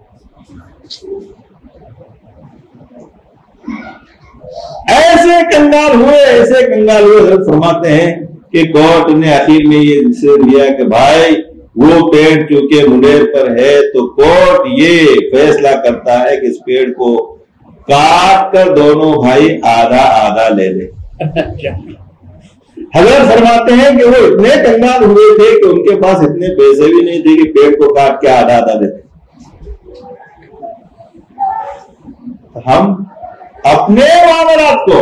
ایسے کنگال ہوئے, ایسے کنگال ہوئے. حضرت فرماتے ہیں کہ کورٹ نے آخر میں یہ ڈسیزن لیا کہ بھائی وہ پیڑ چونکہ منڈیر پر ہے تو کورٹ یہ فیصلہ کرتا ہے کہ اس پیڑ کو کاٹ کر دونوں بھائی آدھا آدھا لے لے. حضرت فرماتے ہیں کہ وہ اتنے کنگال ہوئے تھے کہ ان کے پاس اتنے پیسے بھی نہیں تھے کہ پیڑ کو کاٹ کے آدھا آدھا لیتے. ہم اپنے معاملات کو,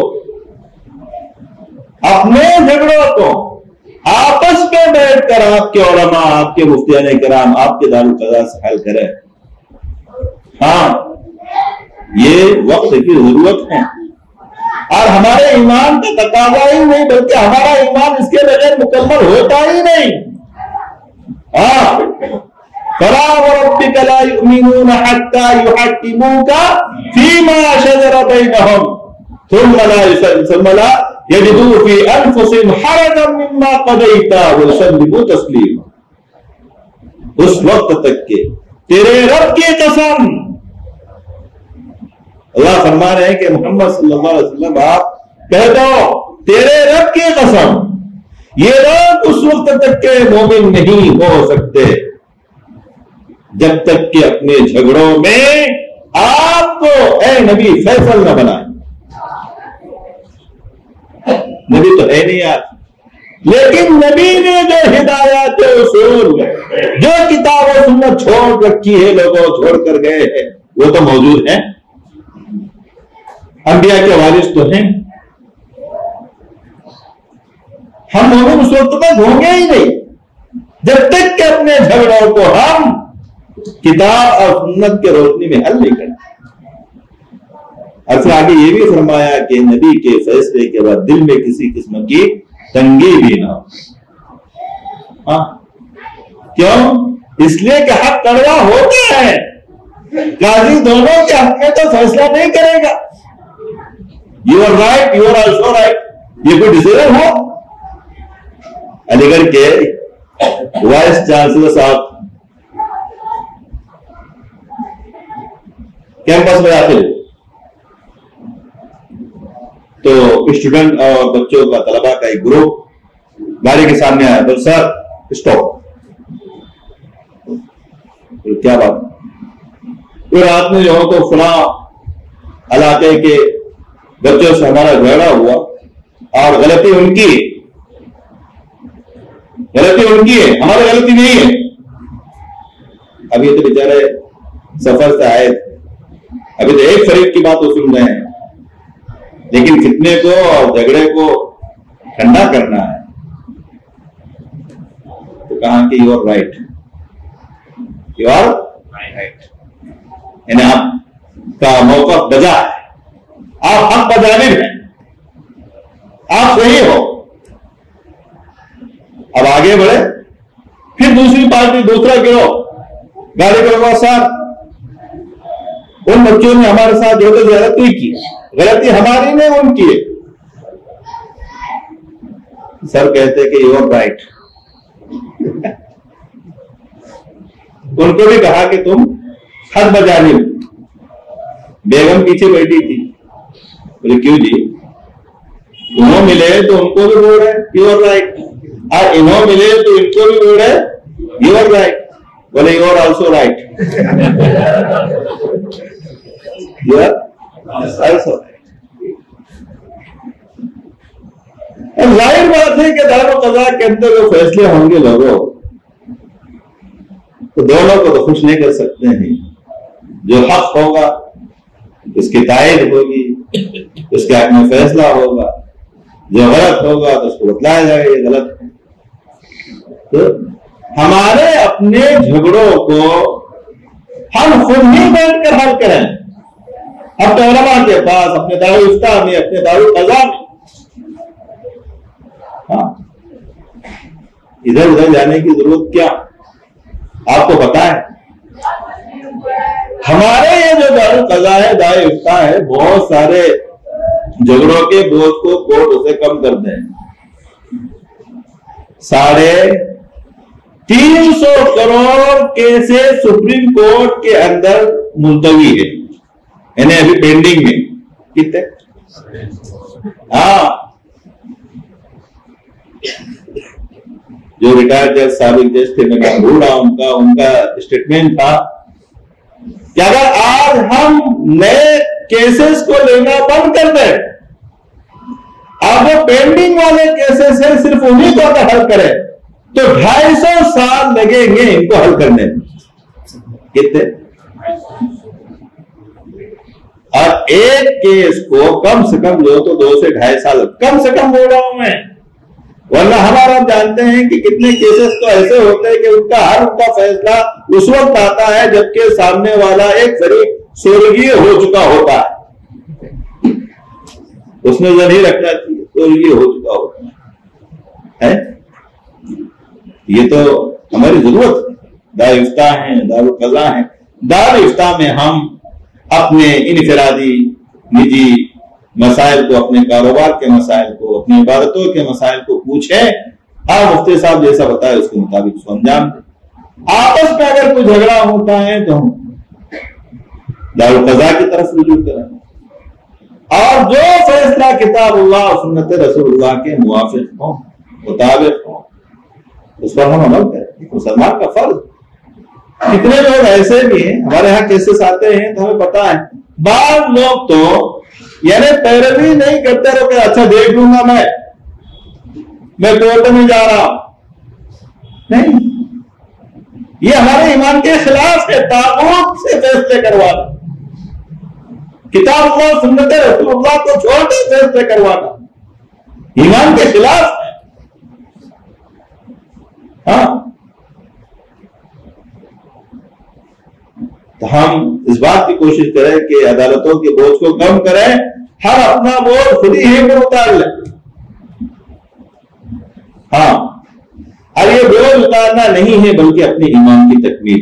اپنے جھگڑوں کو آپس میں بیٹھ کر آپ کے علماء, آپ کے مفتیان کرام, آپ کے دارالقضاء سے حل کریں. ہاں, یہ وقت کی ضرورت ہے اور ہمارے ایمان کا تقاضا ہی نہیں, بلکہ ہمارا ایمان اس کے بغیر مکمل ہوتا ہی نہیں. ہاں, فلا وربک لا یؤمنون حتی یحکموک فیما شجر بینہم ثم لا یجدوا فی انفسہم حرجا مما قضیت ویسلموا تسلیما. اس وقت تک کہ تیرے رب کی قسم, اللہ فرما رہے ہیں کہ محمد صلی اللہ علیہ وسلم آپ کہہ دو تیرے رب کی قسم, یہ لوگ اس وقت تک کے مومن نہیں ہو سکتے جب تک کہ اپنے جھگڑوں میں آپ کو اے نبی فیصل نہ بنائیں. نبی تو ہے نہیں آپ, لیکن نبی نے جو ہدایات اصول, جو کتاب و سنت چھوڑ رکھی ہے, لوگوں چھوڑ کر گئے ہیں, وہ تو موجود ہیں. انبیاء کے وارث تو ہیں. ہم مومن اس وقت تک ہوں گے ہی نہیں جب تک کہ اپنے جھگڑوں کو ہم کتاب اور سنت کے روشنی میں حل نہیں کریں. اور پھر آگے یہ بھی فرمایا کہ نبی کے فیصلے کے بعد دل میں کسی قسم کی تنگی بھی نہ ہو. ہاں, کیوں؟ اس لیے کہ حق کڑوا ہوتا ہے, قاضی دونوں کے حق میں تو فیصلہ نہیں کرے گا. You are right, you are also right, یہ کوئی ڈیسیزن ہو. علی گڑھ کے وائس چانسلر صاحب کیمپس میں آتے تو اسٹوڈنٹ اور بچوں کا, طلبا کا ایک گروپ گاڑی کے سامنے آیا تو سر اسٹاپ, کیا بات, کوئی رات میں جو ہو تو فلاں علاقے کے بچوں سے ہمارا جھگڑا ہوا اور غلطی ان کی, غلطی ان کی ہے، ہماری غلطی نہیں ہے. اب یہ تو بیچارے سفر سے آئے، ابھی تو ایک فریق کی بات وہ سن رہے ہیں، لیکن فتنے کو اور جھگڑے کو ٹھنڈا کرنا ہے تو کہا کہ you are right, you are right, یعنی آپ کا موقف بجا ہے، آپ حق بجانب ہیں، آپ صحیح ہو. اب آگے بڑھے. پھر دوسری پارٹی، دوسرا گروہ گاڑی پر لگا، صاحب ان بچوں نے ہمارے ساتھ جو زیادتی کی، غلطی ہماری نہیں ان کی ہے. سر کہتے کہ یو آر رائٹ. ان کو بھی کہا کہ تم حق بجانب. بیگم پیچھے بیٹھی تھی، بولے کیوں جی؟ انہوں ملے تو ان کو بھی بول رہے یو آر رائٹ، اور انہوں ملے تو ان کو بھی بول رہے یو آر رائٹ. بولے you are also right, you are also right. ظاہر بات ہے کہ دار و قضا کے اندر جو فیصلے ہوں گے لوگوں تو دونوں کو تو خوش نہیں کر سکتے ہیں. جو حق ہوگا اس کی تائید ہوگی، اس کے حق میں فیصلہ ہوگا، جو غلط ہوگا تو اس کو بتلایا جائے گا یہ غلط ہے. تو ہمارے اپنے جھگڑوں کو ہم خود ہی بیٹھ کر حل کریں، اپنے علماء کے پاس، اپنے دارالافتاء میں، اپنے دارالقضاء میں. ہاں، ادھر ادھر جانے کی ضرورت کیا؟ آپ کو پتا ہے ہمارے یہ جو دارالقضاء ہے، دارالافتاء ہے، بہت سارے جھگڑوں کے بوجھ کو کورٹ اسے کم کر دیں. 350 کروڑ کیسز سپریم کورٹ کے اندر ملتوی ہے، یعنی ابھی پینڈنگ میں. کتنے؟ ہاں، جو ریٹائر جج، سابق جج تھے، میں بھول رہا ان کا اسٹیٹمنٹ تھا کہ اگر آج ہم نئے کیسز کو لینا بند کر دیں، اب وہ پینڈنگ والے کیسز ہیں صرف انہیں کو اگر حل کریں تو 250 سال لگیں گے ان کو حل کرنے میں. کتنے؟ اور ایک کیس کو کم سے کم جو تو 2 سے 2.5 سال کم سے کم بول رہا ہوں میں. ورنہ ہمارا ہم جانتے ہیں کہ کتنے کیسز تو ایسے ہوتے ہیں کہ ان کا ہر ان کا فیصلہ اس وقت آتا ہے جبکہ سامنے والا ایک فریق سورگی ہو چکا ہوتا ہے. اس نے نہیں رکھنا چاہیے، سورگی ہو چکا ہوتا ہے. یہ تو ہماری ضرورت ہے. دارالافتاء ہیں، دارالقضاء ہیں. دارالافتاء میں ہم اپنے انفرادی نجی مسائل کو، اپنے کاروبار کے مسائل کو، اپنی عبادتوں کے مسائل کو پوچھیں، ہاں مفتی صاحب جیسا بتائے اس کے مطابق اس کو انجام دیں. آپس میں اگر کوئی جھگڑا ہوتا ہے تو ہم دارالقضاء کی طرف رجوع کریں، اور جو فیصلہ کتاب اللہ اور سنت رسول اللہ کے موافق ہوں، مطابق ہوں، اس پر ہم عمل کریں. مسلمان کا فرض. کتنے لوگ ایسے بھی ہیں، ہمارے یہاں کیسز آتے ہیں تو ہمیں پتا ہے، بعض لوگ تو یعنی پیروی نہیں کرتے رہو کہ اچھا دیکھ لوں گا میں کورٹ میں جا رہا ہوں. نہیں، یہ ہمارے ایمان کے خلاف ہے. طاغوت سے فیصلے کروانا، کتاب اللہ سنت رسول اللہ کو چھوڑ کے فیصلے کروانا ایمان کے خلاف ہے. ہاں، تو ہم اس بات کی کوشش کریں کہ عدالتوں کے بوجھ کو کم کریں، ہر اپنا بوجھ خود ہی میں اتار لیں. ہاں، اور یہ بوجھ اتارنا نہیں ہے بلکہ اپنے ایمان کی تکمیل.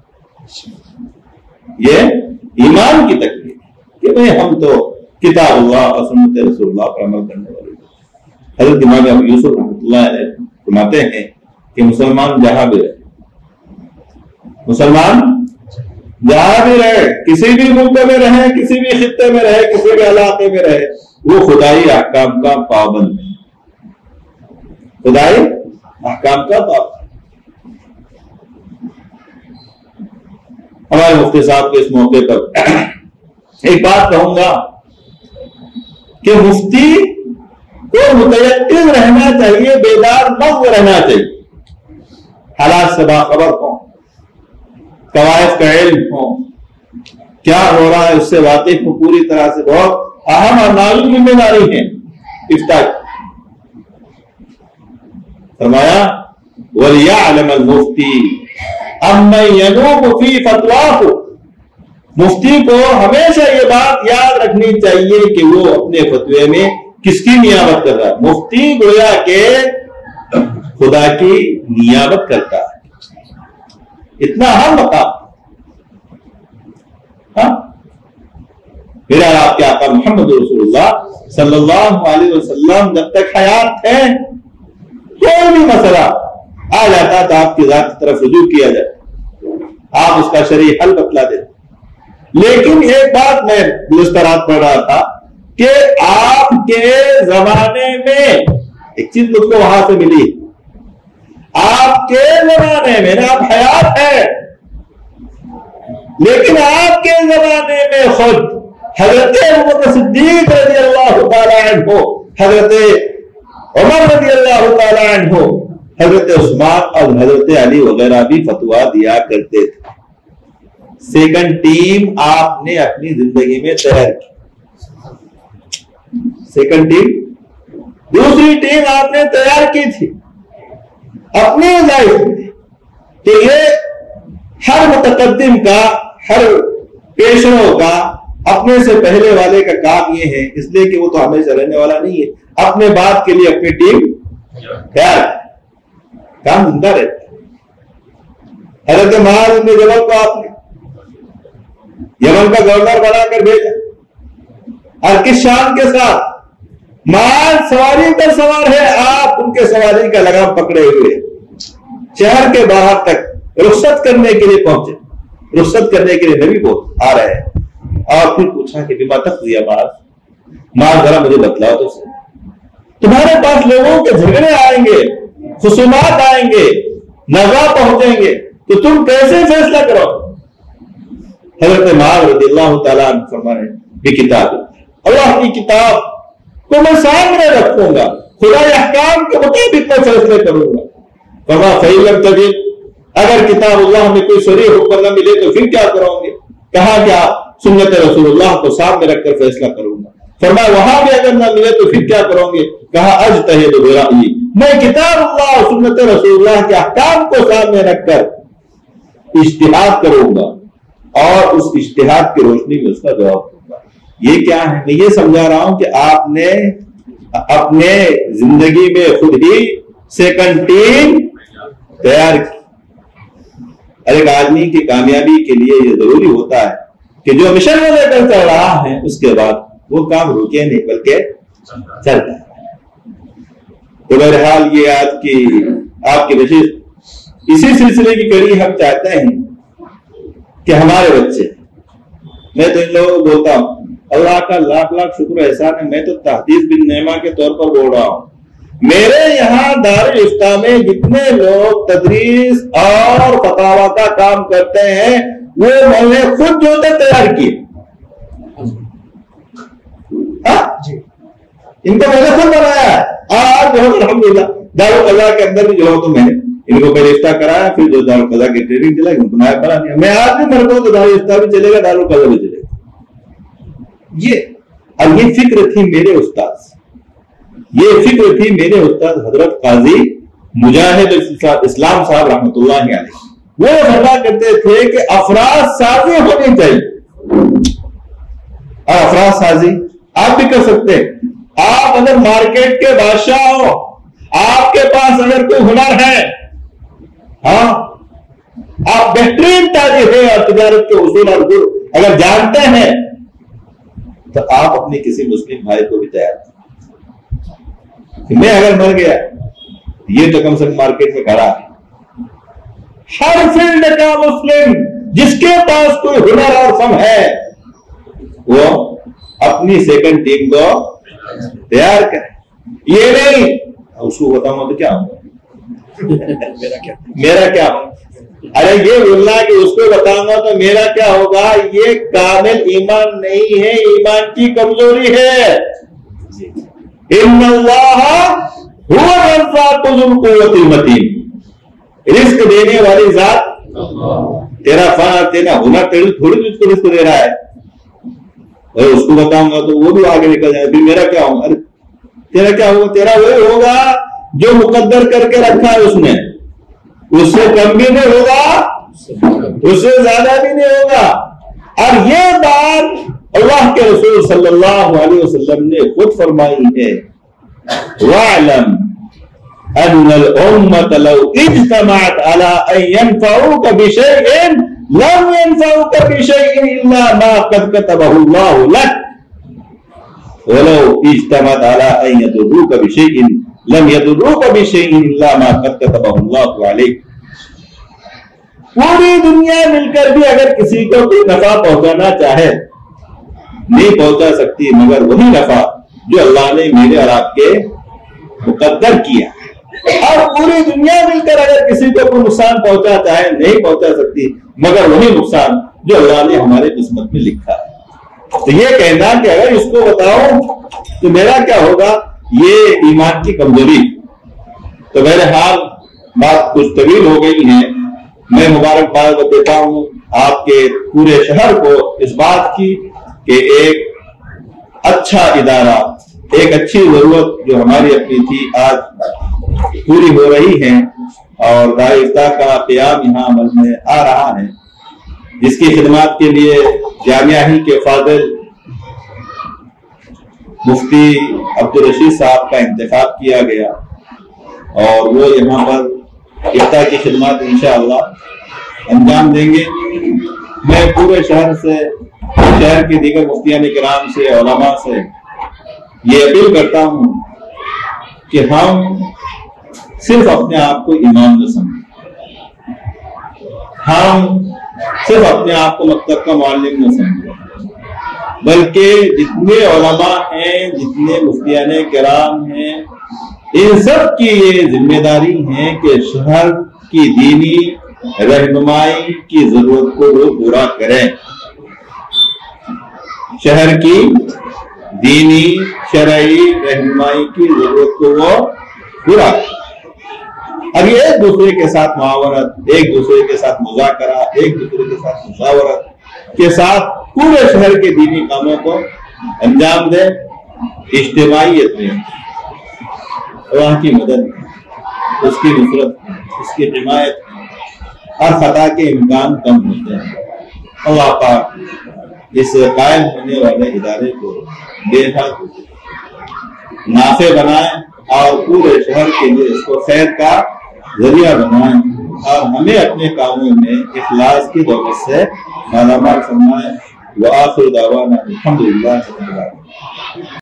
یہ ایمان کی تکمیل کہ بھئی ہم تو کتاب اللہ اور سنت رسول اللہ پر عمل کرنے والے. حضرت امام ابو یوسف رحمۃ اللہ علیہ فرماتے ہیں کہ مسلمان جہاں بھی رہے، مسلمان جہاں بھی رہے، کسی بھی ملک میں رہے، کسی بھی خطے میں رہے، کسی بھی علاقے میں رہے، وہ خدائی احکام کا پابند ہے. خدائی احکام کا پابند. ہمارے مفتی صاحب کے اس موقع پر ایک بات کہوں گا کہ مفتی کو متیقظ رہنا چاہیے، بیدار مغز رہنا چاہیے. حالات سے باخبر ہوں، قواعد کا علم ہو، کیا ہو رہا ہے اس سے واقف ہو پوری طرح سے. بہت اہم اور نازک ذمہ داری ہے افتاء. فرمایا وَلْيَعْلَمَ الْمُفْتِي أَمَّنْ يَنُوبُ فِي فَتْوَاهُ. مفتی کو ہمیشہ یہ بات یاد رکھنی چاہیے کہ وہ اپنے فتوے میں کس کی نیابت کر رہا ہے. مفتی گویا کہ خدا کی نیابت کرتا ہے. اتنا اہم مقام. میرا آپ کے آقا محمد رسول اللہ صلی اللہ علیہ وسلم جب تک حیات تھے کوئی بھی مسئلہ آ جاتا تو آپ کی ذات کی طرف رجوع کیا جاتا، آپ اس کا شرعی حل بتلا دیتے. لیکن ایک بات میں گزشتہ رات پڑھ رہا تھا کہ آپ کے زمانے میں ایک چیز مجھ کو وہاں سے ملی. آپ کے زمانے میں آپ حیات ہے، لیکن آپ کے زمانے میں خود حضرت ابوبکر صدیق رضی اللہ تعالی عنہ، حضرت عمر رضی اللہ تعالی عنہ، حضرت عثمان اور حضرت علی وغیرہ بھی فتوا دیا کرتے تھے. سیکنڈ ٹیم آپ نے اپنی زندگی میں تیار کی. سیکنڈ ٹیم، دوسری ٹیم آپ نے تیار کی تھی اپنی لائف میں کہ یہ ہر متقدم کا، ہر پیشروں کا، اپنے سے پہلے والے کا کام یہ ہے، اس لیے کہ وہ تو ہمیشہ رہنے والا نہیں ہے، اپنے بعد کے لیے اپنی ٹیم تیار، کام زندہ رہتا ہے. حضرت معاذ بن جبل کو آپ نے یمن کا گورنر بنا کر بھیجا اور کس شان کے ساتھ. معاذ سواری پر سوار ہے، آپ ان کے سواری کا لگام پکڑے ہوئے شہر کے باہر تک رخصت کرنے کے لیے پہنچے. رخصت کرنے کے لیے نبی بہت آ رہے ہیں اور پھر پوچھا کہ بما تقضی معاذ ذرا مجھے بتلاؤ تو صحیح، تمہارے پاس لوگوں کے جھگڑے آئیں گے، خصومات آئیں گے، نزاع پہنچیں گے، تو تم کیسے فیصلہ کرو؟ حضرت معاذ رضی اللہ تعالیٰ عنہ فرمانے بکتاب اللہ کی کتاب کو میں سامنے رکھوں گا، خدا احکام کے مطابق میں فیصلے کروں گا. فرمایا فَإِن لَمْ تَجِدْ، اگر کتاب اللہ میں کوئی صریح حکم نہ ملے تو پھر کیا کرو گے؟ کہا کیا سنت رسول اللہ کو سامنے رکھ کر فیصلہ کروں گا. فرمایا وہاں بھی اگر نہ ملے تو پھر کیا کرو گے؟ کہا اجتہد برأیی، میں کتاب اللہ اور سنت رسول اللہ کے احکام کو سامنے رکھ کر اجتہاد کروں گا اور اس اجتہاد کی روشنی میں اس کا جواب دوں گا. یہ کیا ہے؟ میں یہ سمجھا رہا ہوں کہ آپ نے اپنے زندگی میں خود ہی سیکنڈ ٹیم تیار کی. ہر ایک آدمی کی کامیابی کے لیے یہ ضروری ہوتا ہے کہ جو مشن میں لے کر چل رہا ہے اس کے بعد وہ کام رکے نہیں بلکہ چلتا ہے. تو بہرحال یہ آپ کی نشست اسی سلسلے کی کڑی ہم چاہتے ہیں کہ ہمارے بچے، میں تو ان لوگوں کو بولتا ہوں اللہ کا لاکھ لاکھ شکر احسان ہے، میں تو تحدیث بن نعمہ کے طور پر بول رہا ہوں. میرے یہاں دارالفتاء میں جتنے لوگ تدریس اور فتاوی کا کام کرتے ہیں وہ میں نے خود جو تیار کیے. ان کو میں نے خود بنایا ہے. آج جو الحمدللہ دارالقضاء کے اندر بھی جو تو میں نے ان کو پہلے افتاء کرایا، پھر جو دارالقضاء کی ٹریننگ چلا ان کو نائب بنا دیا. میں آج بھی مرتا ہوں تو دارالفتاء بھی چلے گا، دارالقضاء بھی چلے گا. یہ فکر تھی میرے استاد، یہ فکر تھی میرے استاد حضرت قاضی مجاہد اسلام صاحب رحمۃ اللہ علیہ. وہ فرما کرتے تھے کہ افراد سازی ہونی چاہیے، اور افراد سازی آپ بھی کر سکتے ہیں. آپ اگر مارکیٹ کے بادشاہ ہو، آپ کے پاس اگر کوئی ہنر ہے، ہاں آپ بہترین تاجر ہیں اور تجارت کے اصول اور گر اگر جانتے ہیں تو آپ اپنے کسی مسلم بھائی کو بھی تیار کریں. میں اگر مر گیا یہ تو کم سے کم مارکیٹ میں کھڑا ہے. ہر فیلڈ کا مسلم جس کے پاس کوئی ہنر اور فن ہے وہ اپنی سیکنڈ ٹیم کو تیار کرے. یہ نہیں اس کو بتاؤں تو کیا ہوگا، میرا کیا ہوگا؟ ارے یہ بولنا کہ اس کو بتاؤں گا تو میرا کیا ہوگا، یہ کامل ایمان نہیں ہے، ایمان کی کمزوری ہے. ان اللہ هو الرزاق ذو القوة المتین. رزق دینے والی ذات تیرا فن تیرا ہنر تیری تھوڑی تجھ کو رزق دے رہا ہے، اس کو بتاؤں گا تو وہ بھی آگے نکل جائے، پھر میرا کیا ہوگا؟ تیرا کیا ہوگا؟ تیرا وہی ہوگا جو مقدر کر کے رکھا ہے اس نے، اس سے کم بھی نہیں ہوگا، اس سے زیادہ بھی نہیں ہوگا۔ اور یہ بات اللہ کے رسول صلی اللہ علیہ وسلم نے خود فرمائی ہے، وَاعْلَمْ أَنَّ الْأُمَّةَ لَوْ اجْتَمَعَتْ عَلَىٰ أَن يَنْفَعُوكَ بِشَيْءٍ لَمْ يَنْفَعُوكَ بِشَيْءٍ إِلَّا مَا قَدْ كَتَبَهُ اللَّهُ لَكَ وَلَوْ اجْتَمَعَتْ عَلَىٰ أَن يَضُرُّوكَ بِشَيْءٍ لَمْ يَضُرُّوكَ بِشَيْءٍ إِلَّا مَا قَدْ كَتَبَهُ اللَّهُ عَلَيْكَ۔ پوری دنیا مل کر بھی اگر کسی کو کوئی نفع پہنچانا چاہے نہیں پہنچا سکتی مگر وہی نفع جو اللہ نے میرے اور آپ کے مقدر کیا، اور پوری دنیا مل کر اگر کسی کو کوئی نقصان پہنچا چاہے نہیں پہنچا سکتی مگر وہی نقصان جو اللہ نے ہمارے قسمت میں لکھا ہے۔ تو یہ کہنا کہ اگر اس کو بتاؤں تو میرا کیا ہوگا، یہ ایمان کی کمزوری۔ تو بہرحال بات کچھ طویل ہو گئی ہے، میں مبارکباد دیتا ہوں آپ کے پورے شہر کو اس بات کی کہ ایک اچھا ادارہ، ایک اچھی ضرورت جو ہماری اپنی تھی آج پوری ہو رہی ہے، اور دار افتاء کا قیام یہاں عمل میں آ رہا ہے، جس کی خدمات کے لیے جامعہ ہی کے فاضل مفتی عبدالرشید صاحب کا انتخاب کیا گیا، اور وہ یہاں پر افتاء کی خدمات انشاءاللہ انجام دیں گے۔ میں پورے شہر سے، شہر کے دیگر مفتیان کرام سے، علماء سے یہ اپیل کرتا ہوں کہ ہم صرف اپنے آپ کو امام نہ سمجھیں، ہم صرف اپنے آپ کو مکتب کا معلم نہ سمجھیں، بلکہ جتنے علماء ہیں، جتنے مفتیان کرام ہیں، ان سب کی یہ ذمہ داری ہے کہ شہر کی دینی رہنمائی کی ضرورت کو وہ پورا کریں، شہر کی دینی شرعی رہنمائی کی ضرورت کو وہ پورا کریں۔ اب یہ ایک دوسرے کے ساتھ معاونت، ایک دوسرے کے ساتھ مذاکرہ، ایک دوسرے کے ساتھ مشاورت کے ساتھ پورے شہر کے دینی کاموں کو انجام دیں، اجتماعیت میں اللہ کی مدد، اس کی نصرت، اس کی حمایت اور خطا کے امکان کم ہوتے ہیں۔ اللہ پاک اس قائم ہونے والے ادارے کو بے حد نافع بنائیں اور پورے شہر کے لیے اس کو خیر کا ذریعہ بنائیں، اور ہمیں اپنے کاموں میں اخلاص کی دولت سے مالا مال فرمائیں۔ وآخر دعوانا الحمدللہ رب العالمین۔